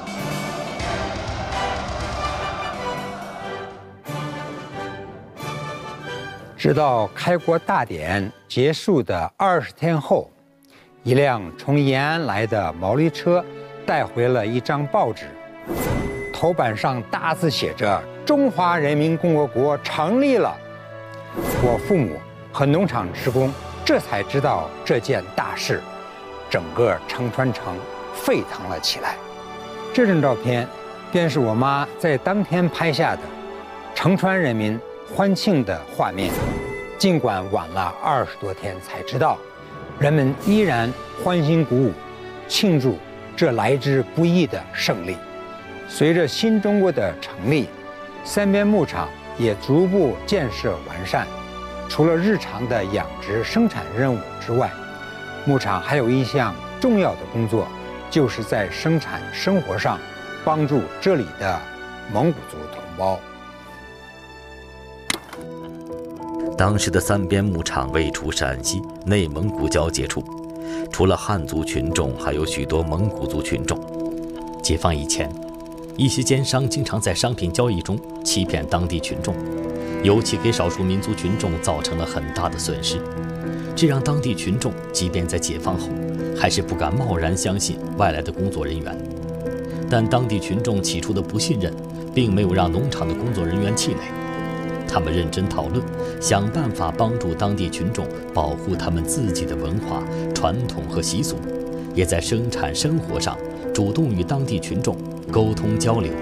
直到开国大典结束的20天后，一辆从延安来的毛驴车带回了一张报纸，头版上大字写着“中华人民共和国成立了”。我父母和农场职工这才知道这件大事，整个城川城沸腾了起来。这张照片便是我妈在当天拍下的城川人民欢庆的画面。尽管晚了20多天才知道，人们依然欢欣鼓舞，庆祝这来之不易的胜利。随着新中国的成立，三边牧场也逐步建设完善。除了日常的养殖生产任务之外，牧场还有一项重要的工作，就是在生产生活上帮助这里的蒙古族同胞。 当时的三边牧场位处陕西、内蒙古交界处，除了汉族群众，还有许多蒙古族群众。解放以前，一些奸商经常在商品交易中欺骗当地群众，尤其给少数民族群众造成了很大的损失，这让当地群众即便在解放后，还是不敢贸然相信外来的工作人员。但当地群众起初的不信任，并没有让农场的工作人员气馁。他们认真讨论，想办法帮助当地群众保护他们自己的文化、传统和习俗，也在生产生活上主动与当地群众沟通交流。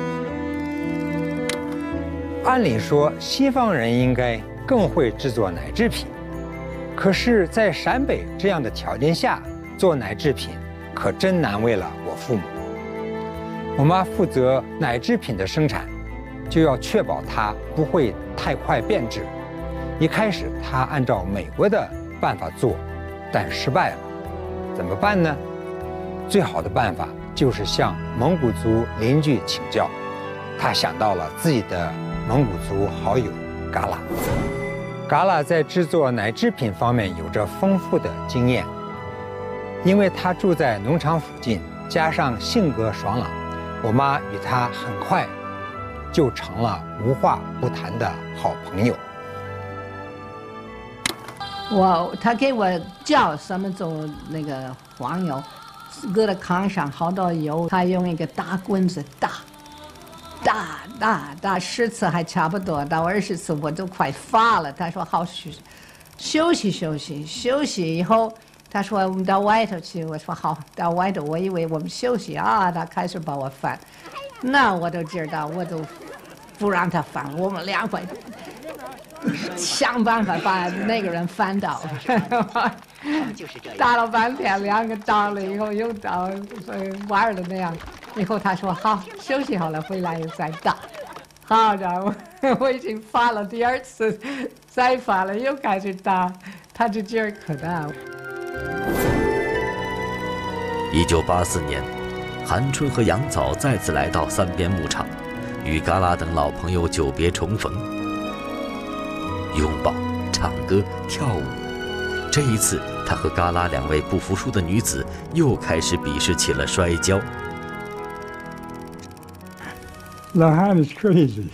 按理说，西方人应该更会制作奶制品，可是，在陕北这样的条件下做奶制品，可真难为了我父母。我妈负责奶制品的生产，就要确保它不会太快变质。一开始，她按照美国的办法做，但失败了。怎么办呢？最好的办法就是向蒙古族邻居请教。她想到了自己的蒙古族好友嘎啦。嘎啦在制作奶制品方面有着丰富的经验，因为他住在农场附近，加上性格爽朗，我妈与他很快就成了无话不谈的好朋友。 他给我教怎么做那个黄油，搁在炕上好多油，他用一个大棍子打10次还差不多，到20次我都快发了。他说好休息以后，他说我们到外头去，我说好，到外头。我以为我们休息啊，他开始把我翻，那我都知道，我都不让他翻，我们两块想办法把那个人翻倒。打了半天，两个倒了以后又倒，玩的那样。以后他说好，休息好了回来又再打。好的，我已经发了第2次，再发了又开始打，他这劲儿可大。 1984年，韩春和杨枣再次来到三边牧场，与嘎啦等老朋友久别重逢，拥抱、唱歌、跳舞。这一次，他和嘎啦2位不服输的女子又开始比试起了摔跤。 Lahan is crazy.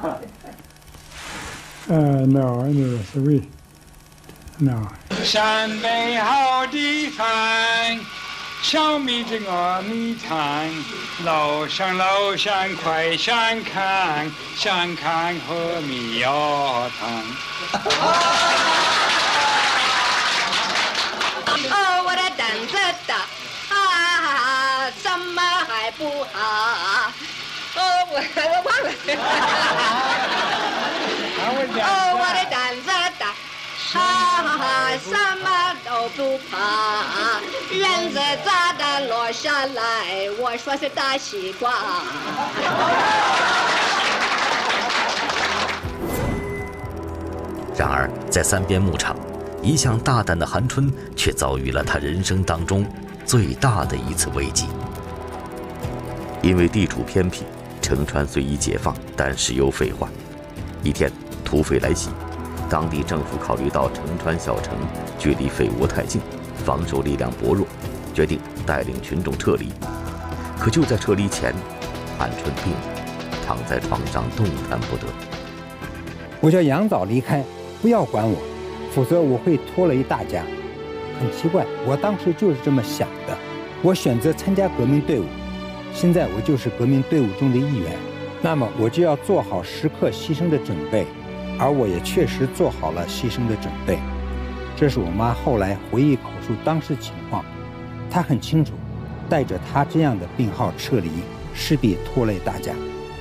No, I know this. No. 陕北好地方，小米这个米汤，楼上快想看和米药汤。 哦，我的胆子大，怎么还不好？哦，我忘了。哦，我的胆子大，什么都不怕。原子炸弹落下来，我说是大西瓜。 然而，在三边牧场，一向大胆的韩春却遭遇了他人生当中最大的一次危机。因为地处偏僻，城川虽已解放，但时有匪患。一天，土匪来袭，当地政府考虑到城川小城距离匪窝太近，防守力量薄弱，决定带领群众撤离。可就在撤离前，韩春病了，躺在床上动弹不得。 我叫杨枣离开，不要管我，否则我会拖了一大家。很奇怪，我当时就是这么想的。我选择参加革命队伍，现在我就是革命队伍中的一员，那么我就要做好时刻牺牲的准备，而我也确实做好了牺牲的准备。 这是我妈后来回忆口述当时情况。她很清楚，带着她这样的病号撤离，势必拖累大家。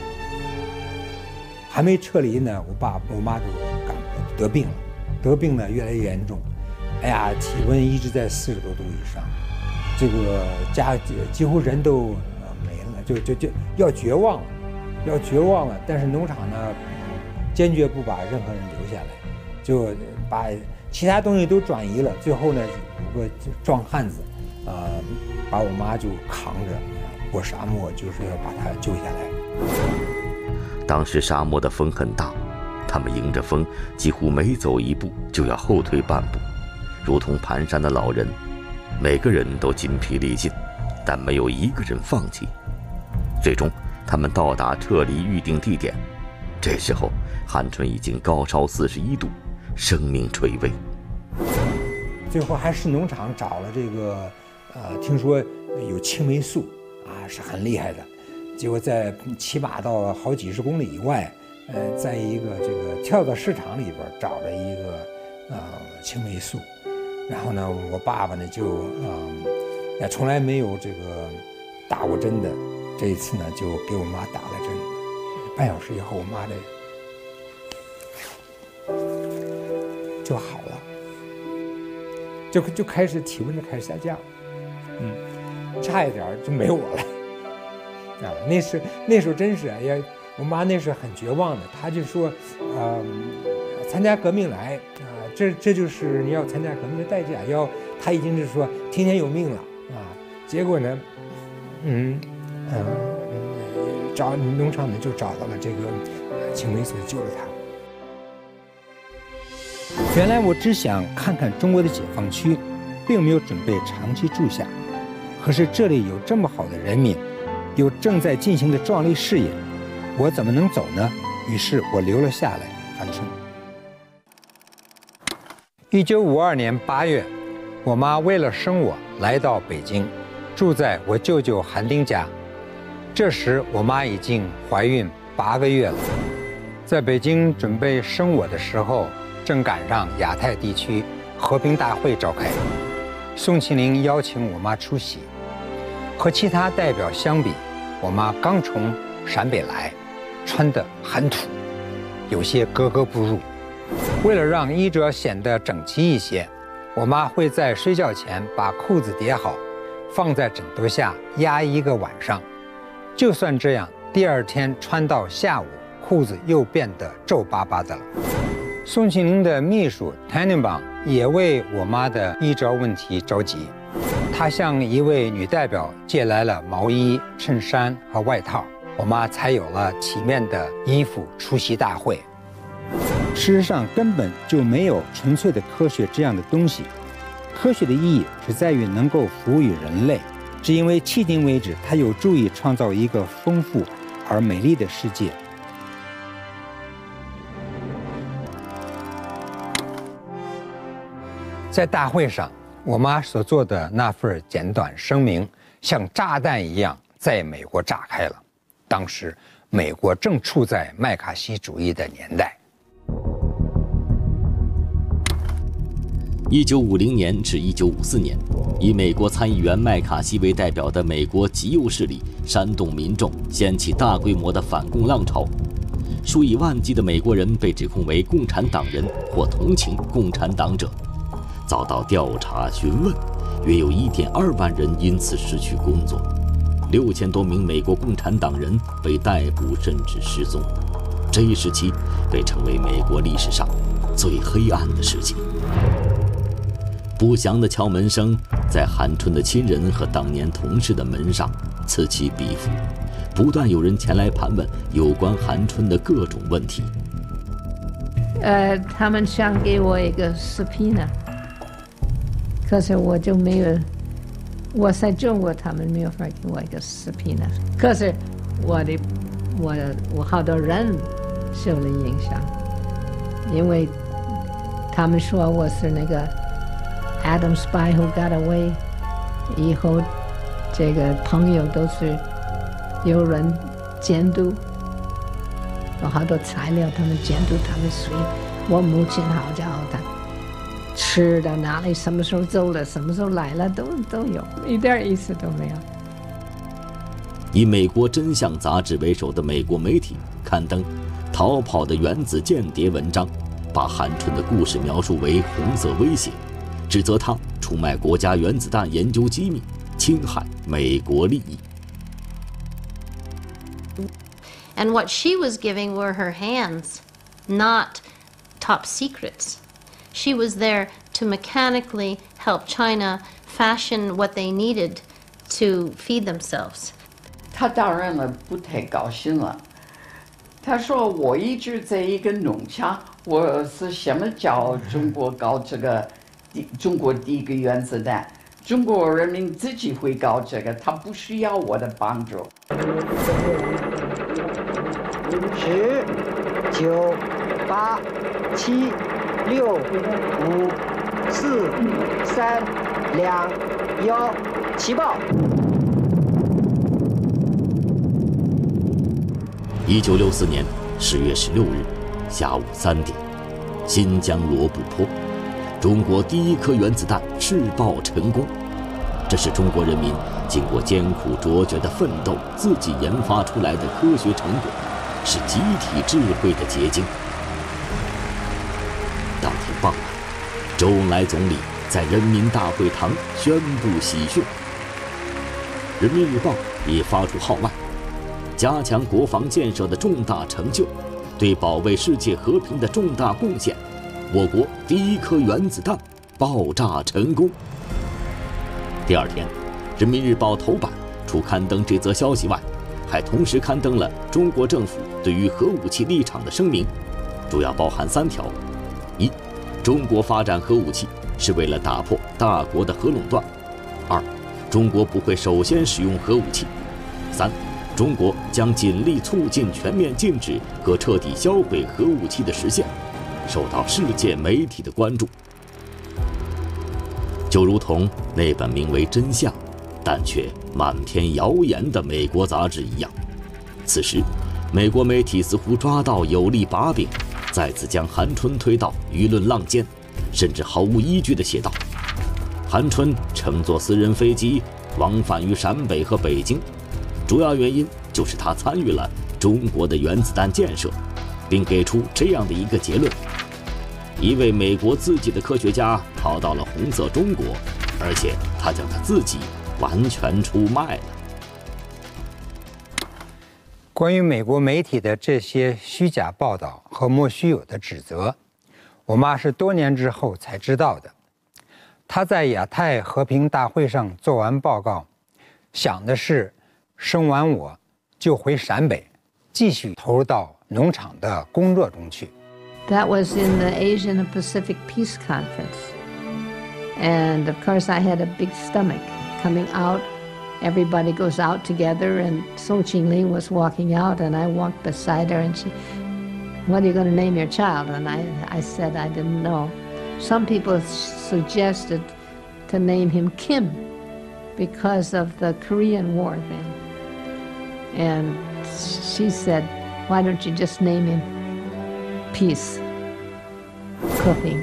还没撤离呢，我妈就得病了，得病呢越来越严重，哎呀，体温一直在40多度以上，这个家几乎人都没了，就要绝望了。但是农场呢，坚决不把任何人留下来，就把其他东西都转移了。最后呢，有个壮汉子，把我妈就扛着过沙漠，就是要把她救下来。 当时沙漠的风很大，他们迎着风，几乎每走一步就要后退半步，如同蹒跚的老人。每个人都筋疲力尽，但没有一个人放弃。最终，他们到达撤离预定地点。这时候，韩春已经高烧41度，生命垂危。 最后还是农场找了这个，听说有青霉素是很厉害的。结果在起码到好几十公里以外，在一个这个跳蚤市场里边找了一个青霉素。然后呢，我爸爸呢就也从来没有这个打过针的，这一次呢就给我妈打了针。半小时以后，我妈就好了，就开始体温就开始下降，差一点就没我了。那时候真是也，我妈那时候很绝望的，她就说，参加革命来这就是你要参加革命的代价，她已经是说听天由命了结果呢，找农场呢就找到了这个青霉素，救了她。原来我只想看看中国的解放区，并没有准备长期住下。可是这里有这么好的人民，有正在进行的壮丽事业，我怎么能走呢？于是我留了下来，韩春。1952年8月，我妈为了生我来到北京，住在我舅舅韩丁家。这时我妈已经怀孕8个月了。在北京准备生我的时候，正赶上亚太地区和平大会召开，宋庆龄邀请我妈出席。和其他代表相比，我妈刚从陕北来，穿得很土，有些格格不入。为了让衣着显得整齐一些，我妈会在睡觉前把裤子叠好，放在枕头下压一个晚上。就算这样，第二天穿到下午，裤子又变得皱巴巴的了。宋庆龄的秘书 Tannenbaum 也为我妈的衣着问题着急，他向一位女代表借来了毛衣、衬衫和外套，我妈才有了体面的衣服出席大会。事实上，根本就没有纯粹的科学这样的东西。科学的意义只在于能够服务于人类，只因为迄今为止，它有助于创造一个丰富而美丽的世界。在大会上，我妈所做的那份简短声明，像炸弹一样在美国炸开了。当时，美国正处在麦卡锡主义的年代。 1950年至1954年，以美国参议员麦卡锡为代表的美国极右势力煽动民众，掀起大规模的反共浪潮。数以万计的美国人被指控为共产党人或同情共产党者，遭到调查询问，约有1.2万人因此失去工作，6000多名美国共产党人被逮捕甚至失踪。这一时期被称为美国历史上最黑暗的时期。不祥的敲门声在韩春的亲人和当年同事的门上此起彼伏，不断有人前来盘问有关韩春的各种问题。 他们想给我一个 subpoena， 可是我就没有，我在中国他们没有法给我一个 subpoena， 可是我好多人受了影响，因为他们说我是那个 Adam Spy who got away， 以后这个朋友都是有人监督，有好多材料他们监督他们，所以我母亲好像吃到哪里，什么时候走了，什么时候来了，都有，一点意思都没有。 以美国真相杂志为首的美国媒体刊登逃跑的原子间谍文章，把韩春的故事描述为红色威胁，指责他出卖国家原子弹研究机密，侵害美国利益。 And what she was giving were her hands, not top secrets. She was there to mechanically help China fashion what they needed to feed themselves. 他当然了不太高兴了。他说：“我一直在一个农场，我是什么叫中国搞这个？中国第一个原子弹，中国人民自己会搞这个，他不需要我的帮助。” 10、9、8、7、6、5、4、3、2、1，起爆 ！1964年10月16日下午3点，新疆罗布泊，中国第一颗原子弹试爆成功。这是中国人民经过艰苦卓绝的奋斗自己研发出来的科学成果，是集体智慧的结晶。当天傍晚，周恩来总理在人民大会堂宣布喜讯。人民日报也发出号外，加强国防建设的重大成就，对保卫世界和平的重大贡献，我国第一颗原子弹爆炸成功。第二天，人民日报头版除刊登这则消息外，还同时刊登了中国政府对于核武器立场的声明，主要包含3条：一、中国发展核武器是为了打破大国的核垄断；二、中国不会首先使用核武器；三、中国将尽力促进全面禁止和彻底销毁核武器的实现，受到世界媒体的关注。就如同那本名为《真相》，但却满篇谣言的美国杂志一样，此时美国媒体似乎抓到有力把柄，再次将韩春推到舆论浪尖，甚至毫无依据地写道：韩春乘坐私人飞机往返于陕北和北京，主要原因就是他参与了中国的原子弹建设，并给出这样的一个结论：一位美国自己的科学家跑到了红色中国，而且他将他自己完全出卖了。 关于美国媒体的这些虚假报道和莫须有的指责，我妈是多年之后才知道的。她在亚太和平大会上做完报告，想的是生完我就回陕北，继续投入到农场的工作中去。 That was in the Asian and Pacific Peace Conference. And of course, I had a big stomach. Coming out, everybody goes out together, and So Ching-ling was walking out, and I walked beside her, and she, "What are you going to name your child?" And I said I didn't know. Some people suggested to name him Kim because of the Korean War then. And she said, "Why don't you just name him Peace, 和平。”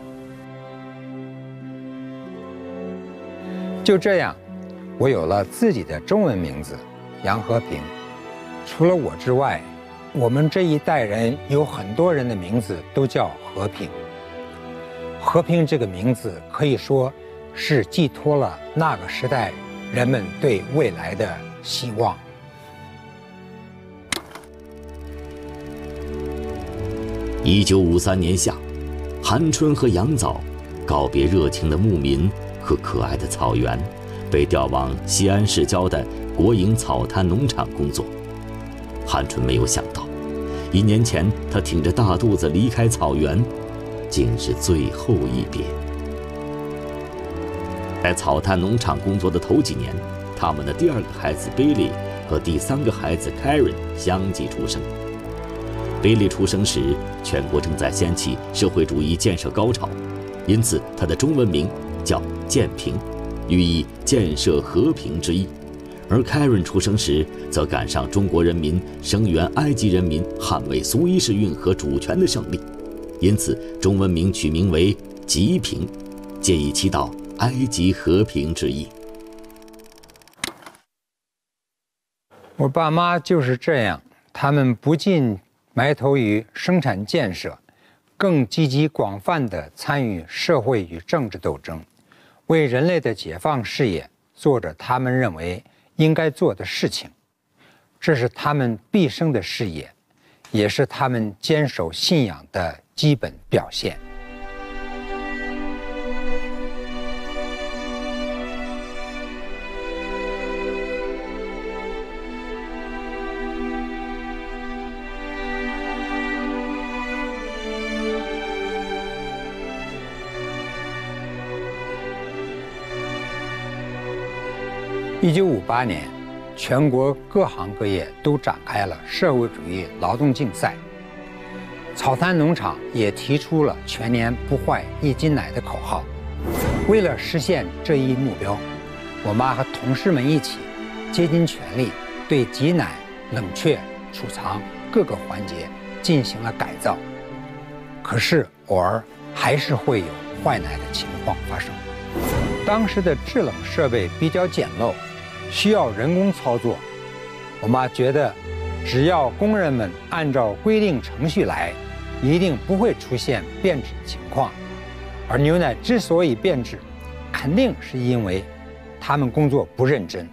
就这样，我有了自己的中文名字杨和平。除了我之外，我们这一代人有很多人的名字都叫和平。和平这个名字可以说是寄托了那个时代人们对未来的希望。 1953年夏，韩春和杨枣告别热情的牧民和可爱的草原，被调往西安市郊的国营草滩农场工作。韩春没有想到，1年前他挺着大肚子离开草原，竟是最后一别。在草滩农场工作的头几年，他们的第2个孩子 Billy 和第3个孩子 Karen 相继出生。Billy 出生时，全国正在掀起社会主义建设高潮，因此他的中文名叫建平，寓意建设和平之意。而 Karen 出生时，则赶上中国人民声援埃及人民捍卫苏伊士运河主权的胜利，因此中文名取名为吉平，借以祈祷埃及和平之意。 我爸妈就是这样，他们不仅埋头于生产建设，更积极广泛地参与社会与政治斗争，为人类的解放事业做着他们认为应该做的事情。这是他们毕生的事业，也是他们坚守信仰的基本表现。1958年，全国各行各业都展开了社会主义劳动竞赛。草滩农场也提出了全年不坏1斤奶的口号。为了实现这一目标，我妈和同事们一起竭尽全力，对挤奶、冷却、储藏各个环节进行了改造。可是偶尔还是会有坏奶的情况发生。当时的制冷设备比较简陋，需要人工操作。我妈觉得，只要工人们按照规定程序来，一定不会出现变质情况。而牛奶之所以变质，肯定是因为他们工作不认真。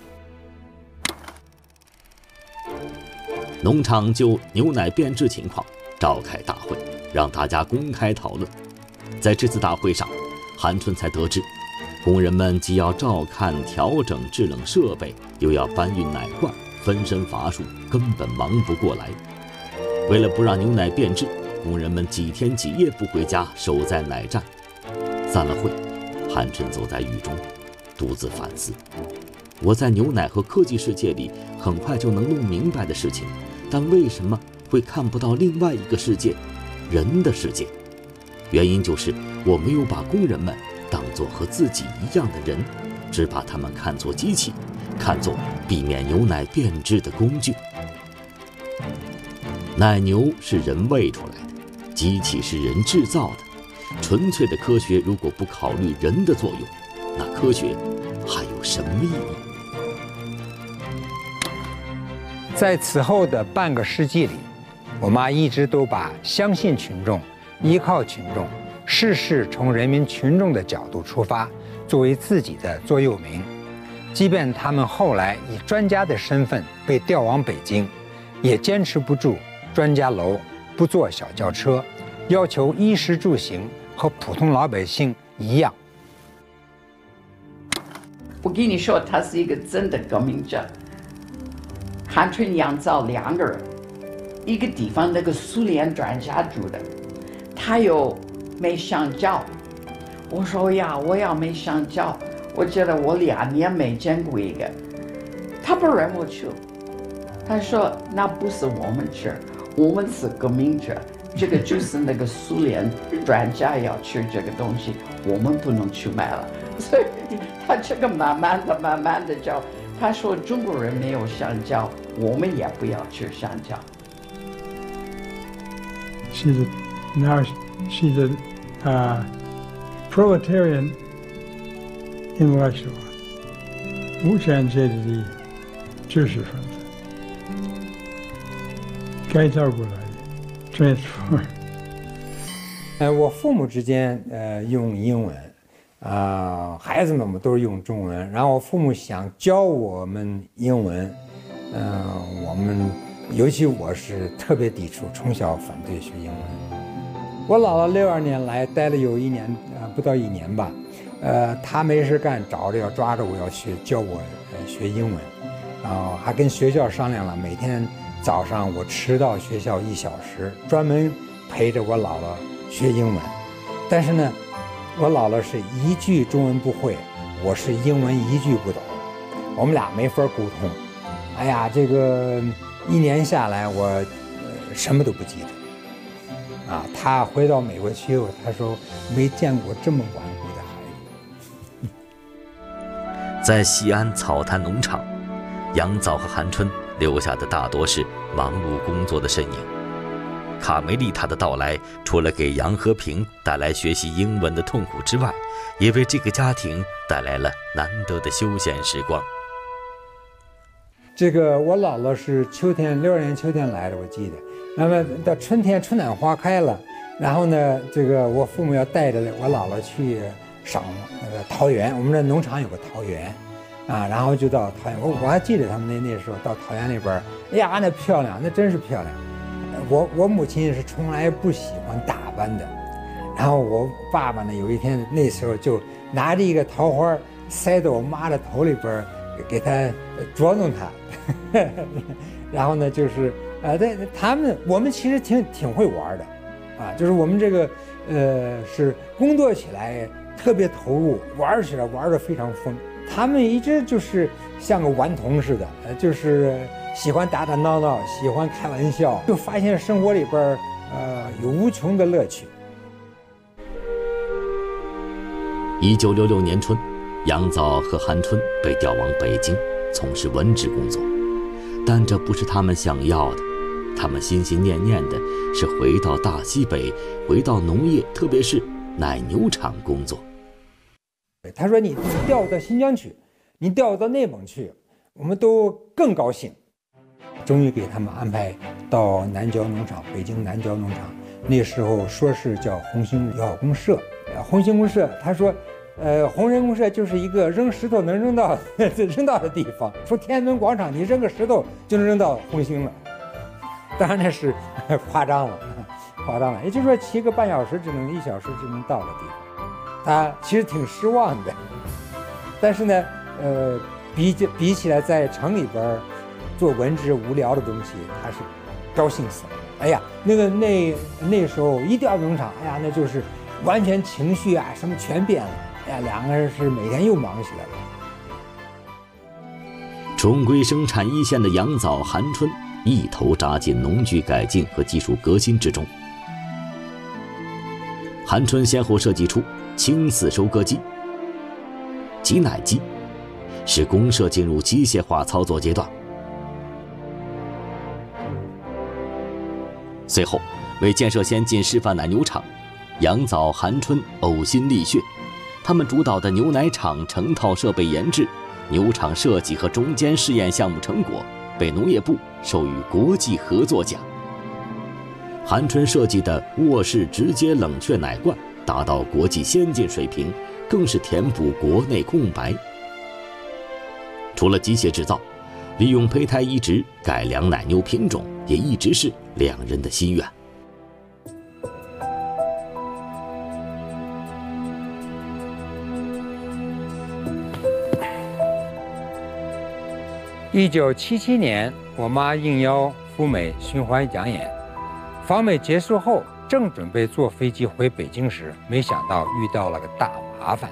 农场就牛奶变质情况召开大会，让大家公开讨论。在这次大会上，韩春才得知，工人们既要照看调整制冷设备，又要搬运奶罐，分身乏术，根本忙不过来。为了不让牛奶变质，工人们几天几夜不回家，守在奶站。散了会，韩春走在雨中，独自反思：我在牛奶和科技世界里很快就能弄明白的事情，但为什么会看不到另外一个世界，人的世界？原因就是我没有把工人们当作和自己一样的人，只把他们看作机器，看作避免牛奶变质的工具。奶牛是人喂出来的，机器是人制造的。纯粹的科学如果不考虑人的作用，那科学还有什么意义？ 在此后的半个世纪里，我妈一直都把相信群众、依靠群众、事事从人民群众的角度出发作为自己的座右铭。即便他们后来以专家的身份被调往北京，也坚持不住专家楼，不坐小轿车，要求衣食住行和普通老百姓一样。 我跟你说，他是一个真的革命者。韩春、杨照2个人，一个地方那个苏联专家住的，他有梅香蕉。我说呀，我要梅香蕉。我觉得我2年没见过一个，他不让我去。他说那不是我们吃，我们是革命者。这个就是那个苏联专家要吃这个东西，我们不能去买了。所以他这个慢慢的叫，他说中国人没有香蕉，我们也不要吃香蕉。 She's a proletarian intellectual， 无产阶级的知识分子，改造过来的。transform。 我父母之间用英文，孩子们都是用中文。然后我父母想教我们英文，我们尤其我是特别抵触，从小反对学英文。我姥姥62年来待了有1年，不到1年吧。她没事干，找着要抓着我要去教我学英文，然后还跟学校商量了，每天早上我迟到学校1小时，专门陪着我姥姥学英文。但是呢，我姥姥是一句中文不会，我是英文一句不懂，我们俩没法沟通。哎呀，这个1年下来，我什么都不记得。他回到美国去后，他说没见过这么顽固的孩子。在西安草滩农场，杨枣和韩春留下的大多是忙碌工作的身影。 卡梅利塔的到来，除了给杨和平带来学习英文的痛苦之外，也为这个家庭带来了难得的休闲时光。 这个我姥姥是62年秋天来的，我记得。那么到春天春暖花开了，然后呢，这个我父母要带着我姥姥去赏那个桃园，我们这农场有个桃园，啊，然后就到桃园，我还记得他们那时候到桃园那边，哎呀，那漂亮，那真是漂亮。我母亲是从来不喜欢打扮的，然后我爸爸呢，有一天那时候就拿着一个桃花塞到我妈的头里边，给她捉弄她，然后呢就是我们其实挺会玩的，啊，就是我们这个是工作起来特别投入，玩起来玩得非常疯。他们一直就是像个顽童似的，就是喜欢打打闹闹，喜欢开玩笑，就发现生活里边有无穷的乐趣。 1966年春，杨枣和韩春被调往北京从事文职工作，但这不是他们想要的。他们心心念念的是回到大西北，回到农业，特别是奶牛场工作。 他说：“你调到新疆去，你调到内蒙去，我们都更高兴。”终于给他们安排到南郊农场，北京南郊农场。那时候说是叫红星友好公社，红星公社。他说，红人公社就是一个扔石头能扔到的地方。说天安门广场，你扔个石头就能扔到红星了。当然那是夸张了，也就是说骑个半小时1小时就能到的地方。他其实挺失望的，但是呢，比起来在城里边做文职无聊的东西，他是高兴死了。哎呀，那时候一调农场，哎呀，那就是完全情绪啊什么全变了。哎呀，两个人是每天又忙起来了。 重归生产一线的杨枣、韩春一头扎进农具改进和技术革新之中。韩春先后设计出青4收割机、挤奶机，使公社进入机械化操作阶段。随后，为建设先进示范奶牛场，杨枣、韩春呕心沥血。他们主导的牛奶厂成套设备研制、牛场设计和中间试验项目成果被农业部授予国际合作奖。韩春设计的卧式直接冷却奶罐达到国际先进水平，更是填补国内空白。除了机械制造，利用胚胎移植改良奶牛品种也一直是两人的心愿。 1977年，我妈应邀赴美巡回讲演，访美结束后，正准备坐飞机回北京时，没想到遇到了个大麻烦。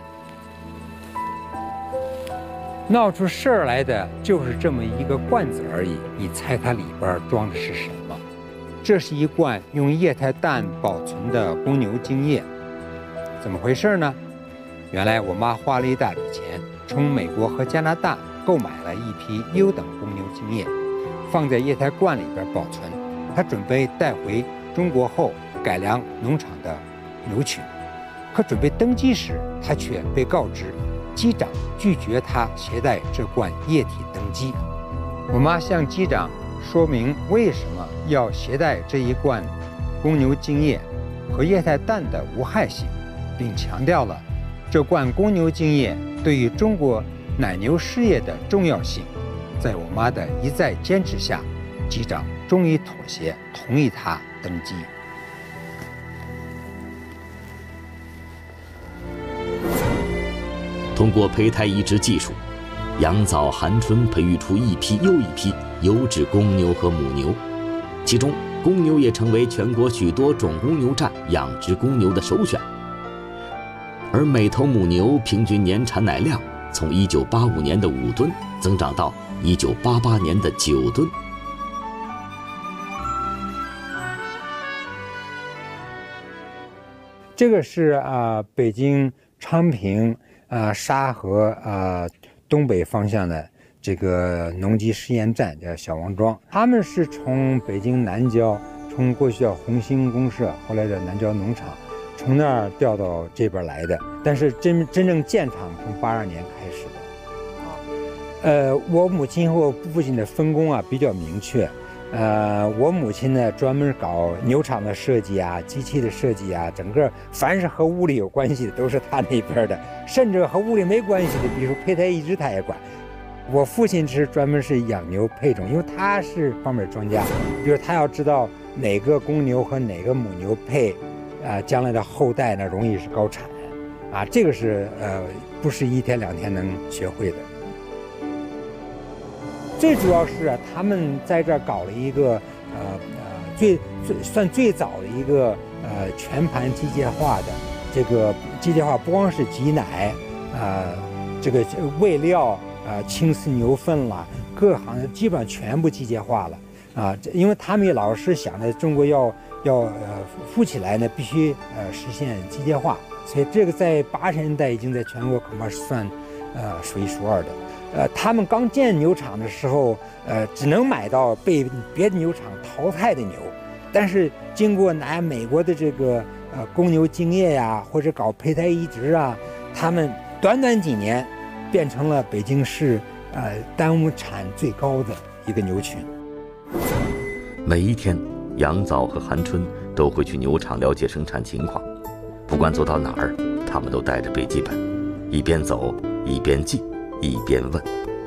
闹出事儿来的就是这么一个罐子而已，你猜它里边装的是什么？这是一罐用液态氮保存的公牛精液。怎么回事呢？原来我妈花了一大笔钱，从美国和加拿大购买了一批优等公牛精液，放在液态罐里边保存。她准备带回中国后改良农场的牛群，可准备登机时，她却被告知机长拒绝她携带这罐液体登机。我妈向机长说明为什么要携带这一罐公牛精液和液态氮的无害性，并强调了这罐公牛精液对于中国奶牛事业的重要性。在我妈的一再坚持下，机长终于妥协，同意她登机。 通过胚胎移植技术，杨枣、韩春培育出一批又一批优质公牛和母牛，其中公牛也成为全国许多种公牛站养殖公牛的首选。而每头母牛平均年产奶量从1985年的5吨增长到1988年的9吨。 这个是北京昌平沙河东北方向的这个农机试验站，叫小王庄。他们是从北京南郊从过去叫红星公社，后来叫南郊农场，从那儿调到这边来的。但是真正建厂从82年开始的。我母亲和我父亲的分工啊比较明确。我母亲呢专门搞牛场的设计啊，机器的设计啊，整个凡是和物理有关系的都是他那边的，甚至和物理没关系的，比如说胚胎移植他也管。我父亲专门是养牛配种，因为他是方面专家，比如他要知道哪个公牛和哪个母牛配，将来的后代呢容易是高产，啊，这个是不是1天2天能学会的。最主要是啊，他们在这儿搞了一个最早的一个全盘机械化的这个机械化，不光是挤奶这个喂料清饲牛粪啦，各行业基本上全部机械化了因为他们也老是想着中国要富起来呢，必须实现机械化，所以这个在80年代已经在全国恐怕是算数一数二的。他们刚建牛场的时候，只能买到被别的牛场淘汰的牛，但是经过拿美国的这个公牛精液呀，或者搞胚胎移植啊，他们短几年变成了北京市单亩产最高的一个牛群。 每一天，杨枣和韩春都会去牛场了解生产情况，不管走到哪儿，他们都带着笔记本，一边走一边记。一边问，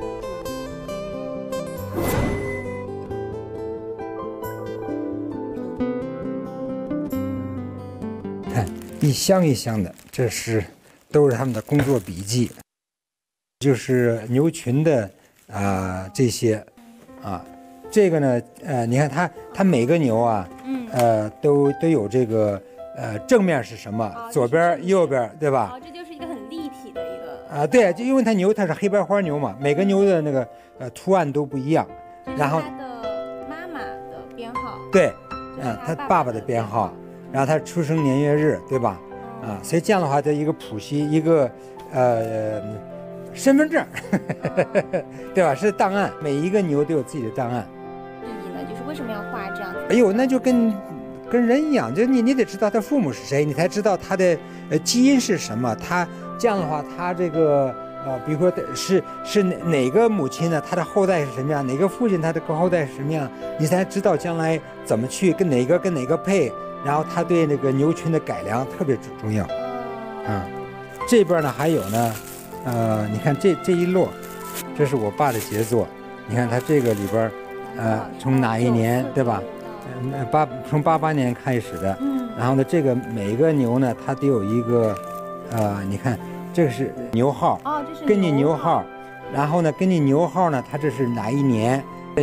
看一箱一箱的，这都是他们的工作笔记，就是牛群的这些这个呢你看它每个牛啊都有这个正面是什么，左边右边，对吧？ 这就是一个很立体的一个对，就因为它是黑白花牛嘛，每个牛的那个图案都不一样，然后它的妈妈的编号， 对，他爸爸的编号，然后他出生年月日，对吧？所以这样的话，它一个谱系，一个身份证，对吧？是档案，每一个牛都有自己的档案。 意义呢，就是为什么要画这样子？ 哎呦，那就跟人一样，就你得知道他父母是谁，你才知道他的基因是什么。他这样的话，他这个比如说是哪个母亲呢？他的后代是什么样？哪个父亲他的后代是什么样？你才知道将来怎么去跟哪个配。然后他对那个牛群的改良特别重要。这边呢还有呢，你看这一摞，这是我爸的杰作。你看他这个里边，从哪一年，对吧？从88年开始的。然后呢，这个每个牛呢，它得有一个，你看这个是牛号， 这是根据牛号，然后呢，根据牛号呢，它这是哪一年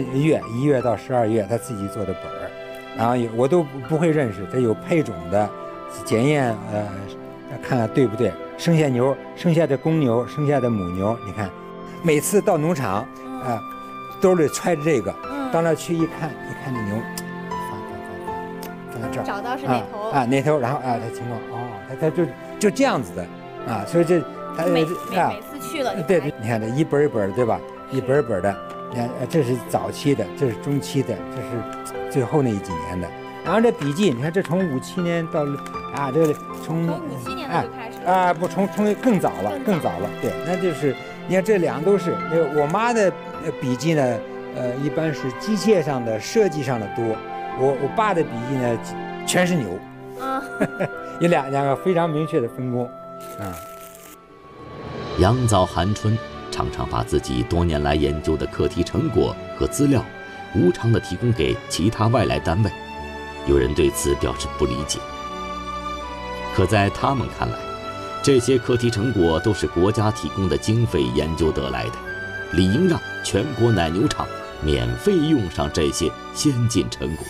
1月到12月，他自己做的本儿。然后我都不会认识，这有配种的，检验看看对不对。生下牛，生下的公牛，生下的母牛，你看，每次到农场，兜里揣着这个，到那去一看那牛，放到这儿， 找到是哪头哪头，然后它情况它就这样子的所以这它每次去了， 对，你看这一本一本的，对吧？一本一本的，你看这是早期的，这是中期的，这是最后那几年的。然后这笔记，你看这从57年到这个从 57年就开始了不从更早了，对，那就是你看这两个都是我妈的笔记呢，一般是机械上的设计上的多，我爸的笔记呢全是牛，有两个非常明确的分工杨枣韩春常常把自己多年来研究的课题成果和资料无偿地提供给其他外来单位，有人对此表示不理解。可在他们看来，这些课题成果都是国家提供的经费研究得来的，理应让全国奶牛场免费用上这些先进成果。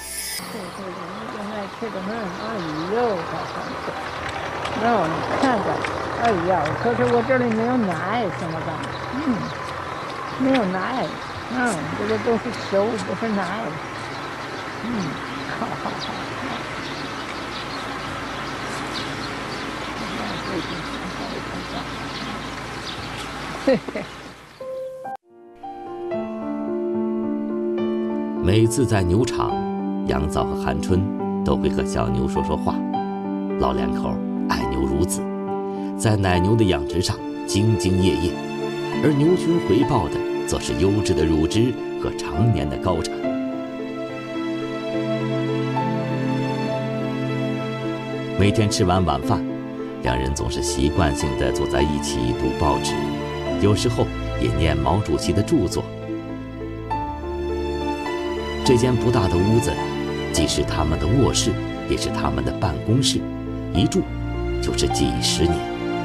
让我看看，哎呀，可是我这里没有奶，怎么办？没有奶，这个都是手，不是奶。好。 每次在牛场， 杨枣和韩春都会和小牛说说话。老两口爱牛如子，在奶牛的养殖上兢兢业业，而牛群回报的则是优质的乳汁和常年的高产。每天吃完晚饭，两人总是习惯性地坐在一起读报纸，有时候也念毛主席的著作。这间不大的屋子，既是他们的卧室，也是他们的办公室，一住就是几10年。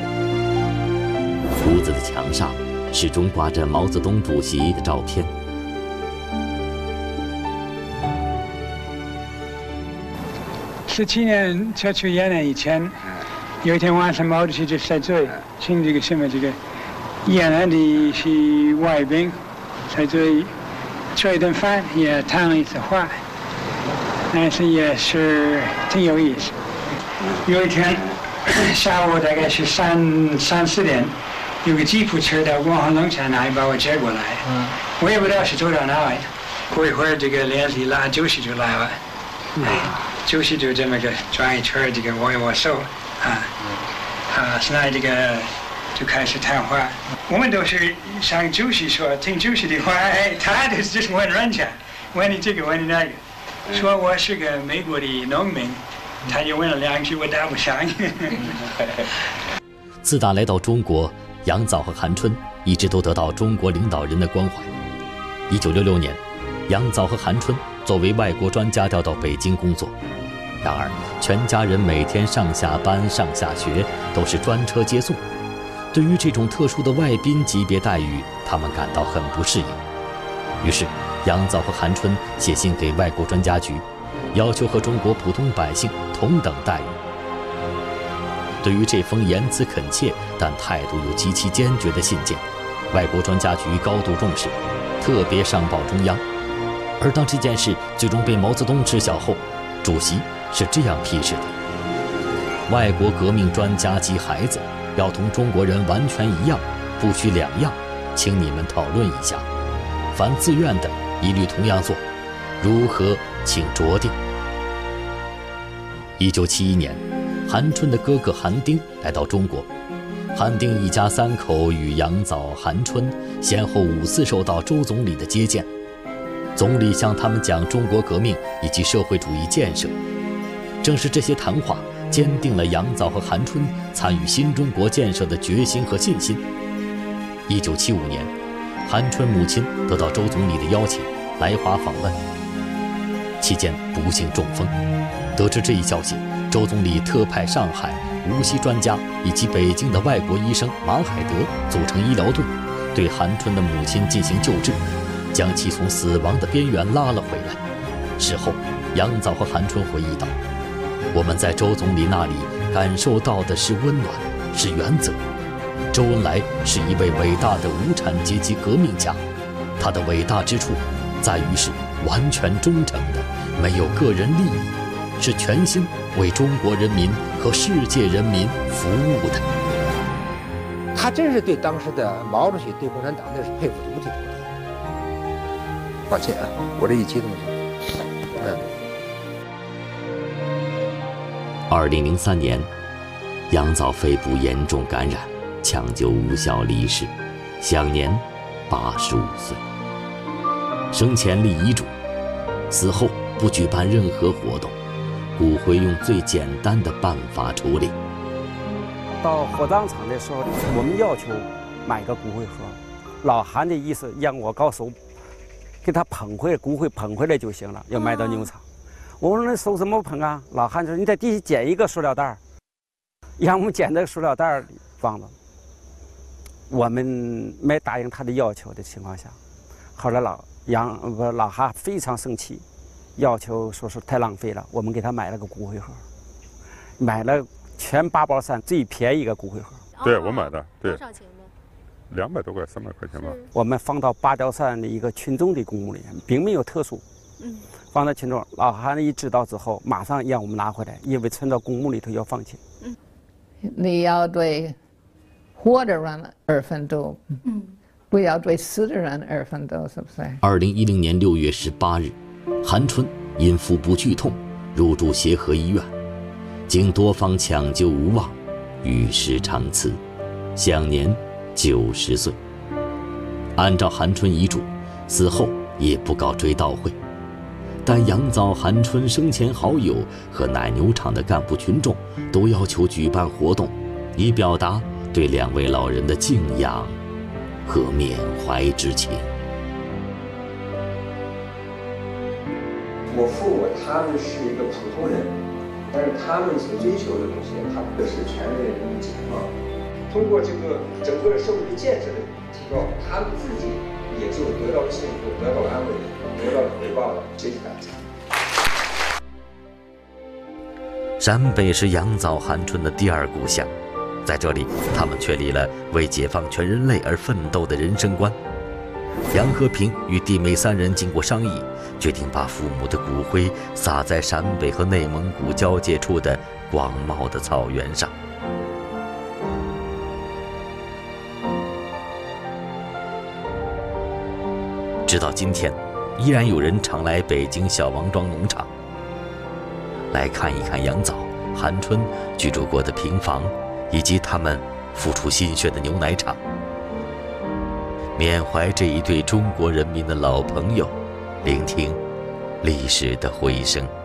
屋子的墙上始终挂着毛泽东主席的照片。 17年撤出延安以前，有一天晚上，毛主席就在这里请这个什么这个延安的一些外宾在这里吃一顿饭，也谈了一次话，但是也是挺有意思。有一天下午大概是3、4点，有个吉普车到广航农场那里把我接过来，我也不知道是走到哪里。过一会儿，这个帘子一拉，周西就来了，周西就这么个转一圈，这个握一握手，现在这个就开始谈话。我们都是向周西说，听周西的话，他就是问人家，问你这个问你那个，说我是个美国的农民，他就问了2句，我答不上。 自打来到中国，杨枣和韩春一直都得到中国领导人的关怀。1966年，杨枣和韩春作为外国专家调到北京工作，然而全家人每天上下班、上下学都是专车接送。对于这种特殊的外宾级别待遇，他们感到很不适应。于是，杨枣和韩春写信给外国专家局，要求和中国普通百姓同等待遇。对于这封言辞恳切但态度又极其坚决的信件，外国专家局高度重视，特别上报中央。而当这件事最终被毛泽东知晓后，主席是这样批示的：外国革命专家及孩子要同中国人完全一样，不许两样，请你们讨论一下，凡自愿的一律同样做，如何请酌定。1971年，韩春的哥哥韩丁来到中国，韩丁一家3口与杨枣、韩春先后5次受到周总理的接见，总理向他们讲中国革命以及社会主义建设。正是这些谈话坚定了杨枣和韩春参与新中国建设的决心和信心。1975年，韩春母亲得到周总理的邀请来华访问，期间不幸中风。得知这一消息，周总理特派上海、无锡专家以及北京的外国医生马海德组成医疗队，对韩春的母亲进行救治，将其从死亡的边缘拉了回来。事后，杨枣和韩春回忆道：我们在周总理那里感受到的是温暖，是原则。周恩来是一位伟大的无产阶级革命家，他的伟大之处在于是完全忠诚的，没有个人利益，是全心为中国人民和世界人民服务的。 他真是对当时的毛主席、对共产党那是佩服的五体投地。抱歉啊，我这一激动 2003年，杨枣肺部严重感染，抢救无效离世，享年85岁。生前立遗嘱，死后不举办任何活动，骨灰用最简单的办法处理。 到火葬场的时候，我们要求买个骨灰盒，老韩的意思让我告诉给他捧回骨灰捧回来就行了，要卖到牛场。我说那收什么捧啊？老汉说你在地下捡一个塑料袋，让我们捡这个塑料袋里放着。我们没答应他的要求的情况下，后来老汉非常生气，要求说是太浪费了，我们给他买了个骨灰盒，买了全八宝山最便宜一个骨灰盒。 对我买的，对。 多少钱呢 ？200多块，300块钱吧。 我们放到八雕山的一个群众的公墓里，并没有特殊。放在群众，老韩一知道之后，马上让我们拿回来，因为存到公墓里头要放弃。 你要对活的人而奋斗，不要对死的人而奋斗，是不是？ 2010年6月18日，韩春因腹部剧痛入住协和医院，经多方抢救无望，与世长辞，享年90岁。按照韩春遗嘱，死后也不搞追悼会，但杨枣、韩春生前好友和奶牛场的干部群众都要求举办活动，以表达对2位老人的敬仰和缅怀之情。 我父母他们是一个普通人，但是他们所追求的东西，他不是全人民解放。通过这个整个社会的建设的提高，他们自己也就得到了幸福，得到了安慰，得到了回报了，这是感激。 陕北是杨枣、韩春的第2故乡，在这里，他们确立了为解放全人类而奋斗的人生观。杨和平与弟妹3人经过商议，决定把父母的骨灰撒在陕北和内蒙古交界处的广袤的草原上。直到今天，依然有人常来北京小王庄农场，来看一看杨枣、韩春居住过的平房，以及他们付出心血的牛奶厂，缅怀这一对中国人民的老朋友，聆听历史的回声。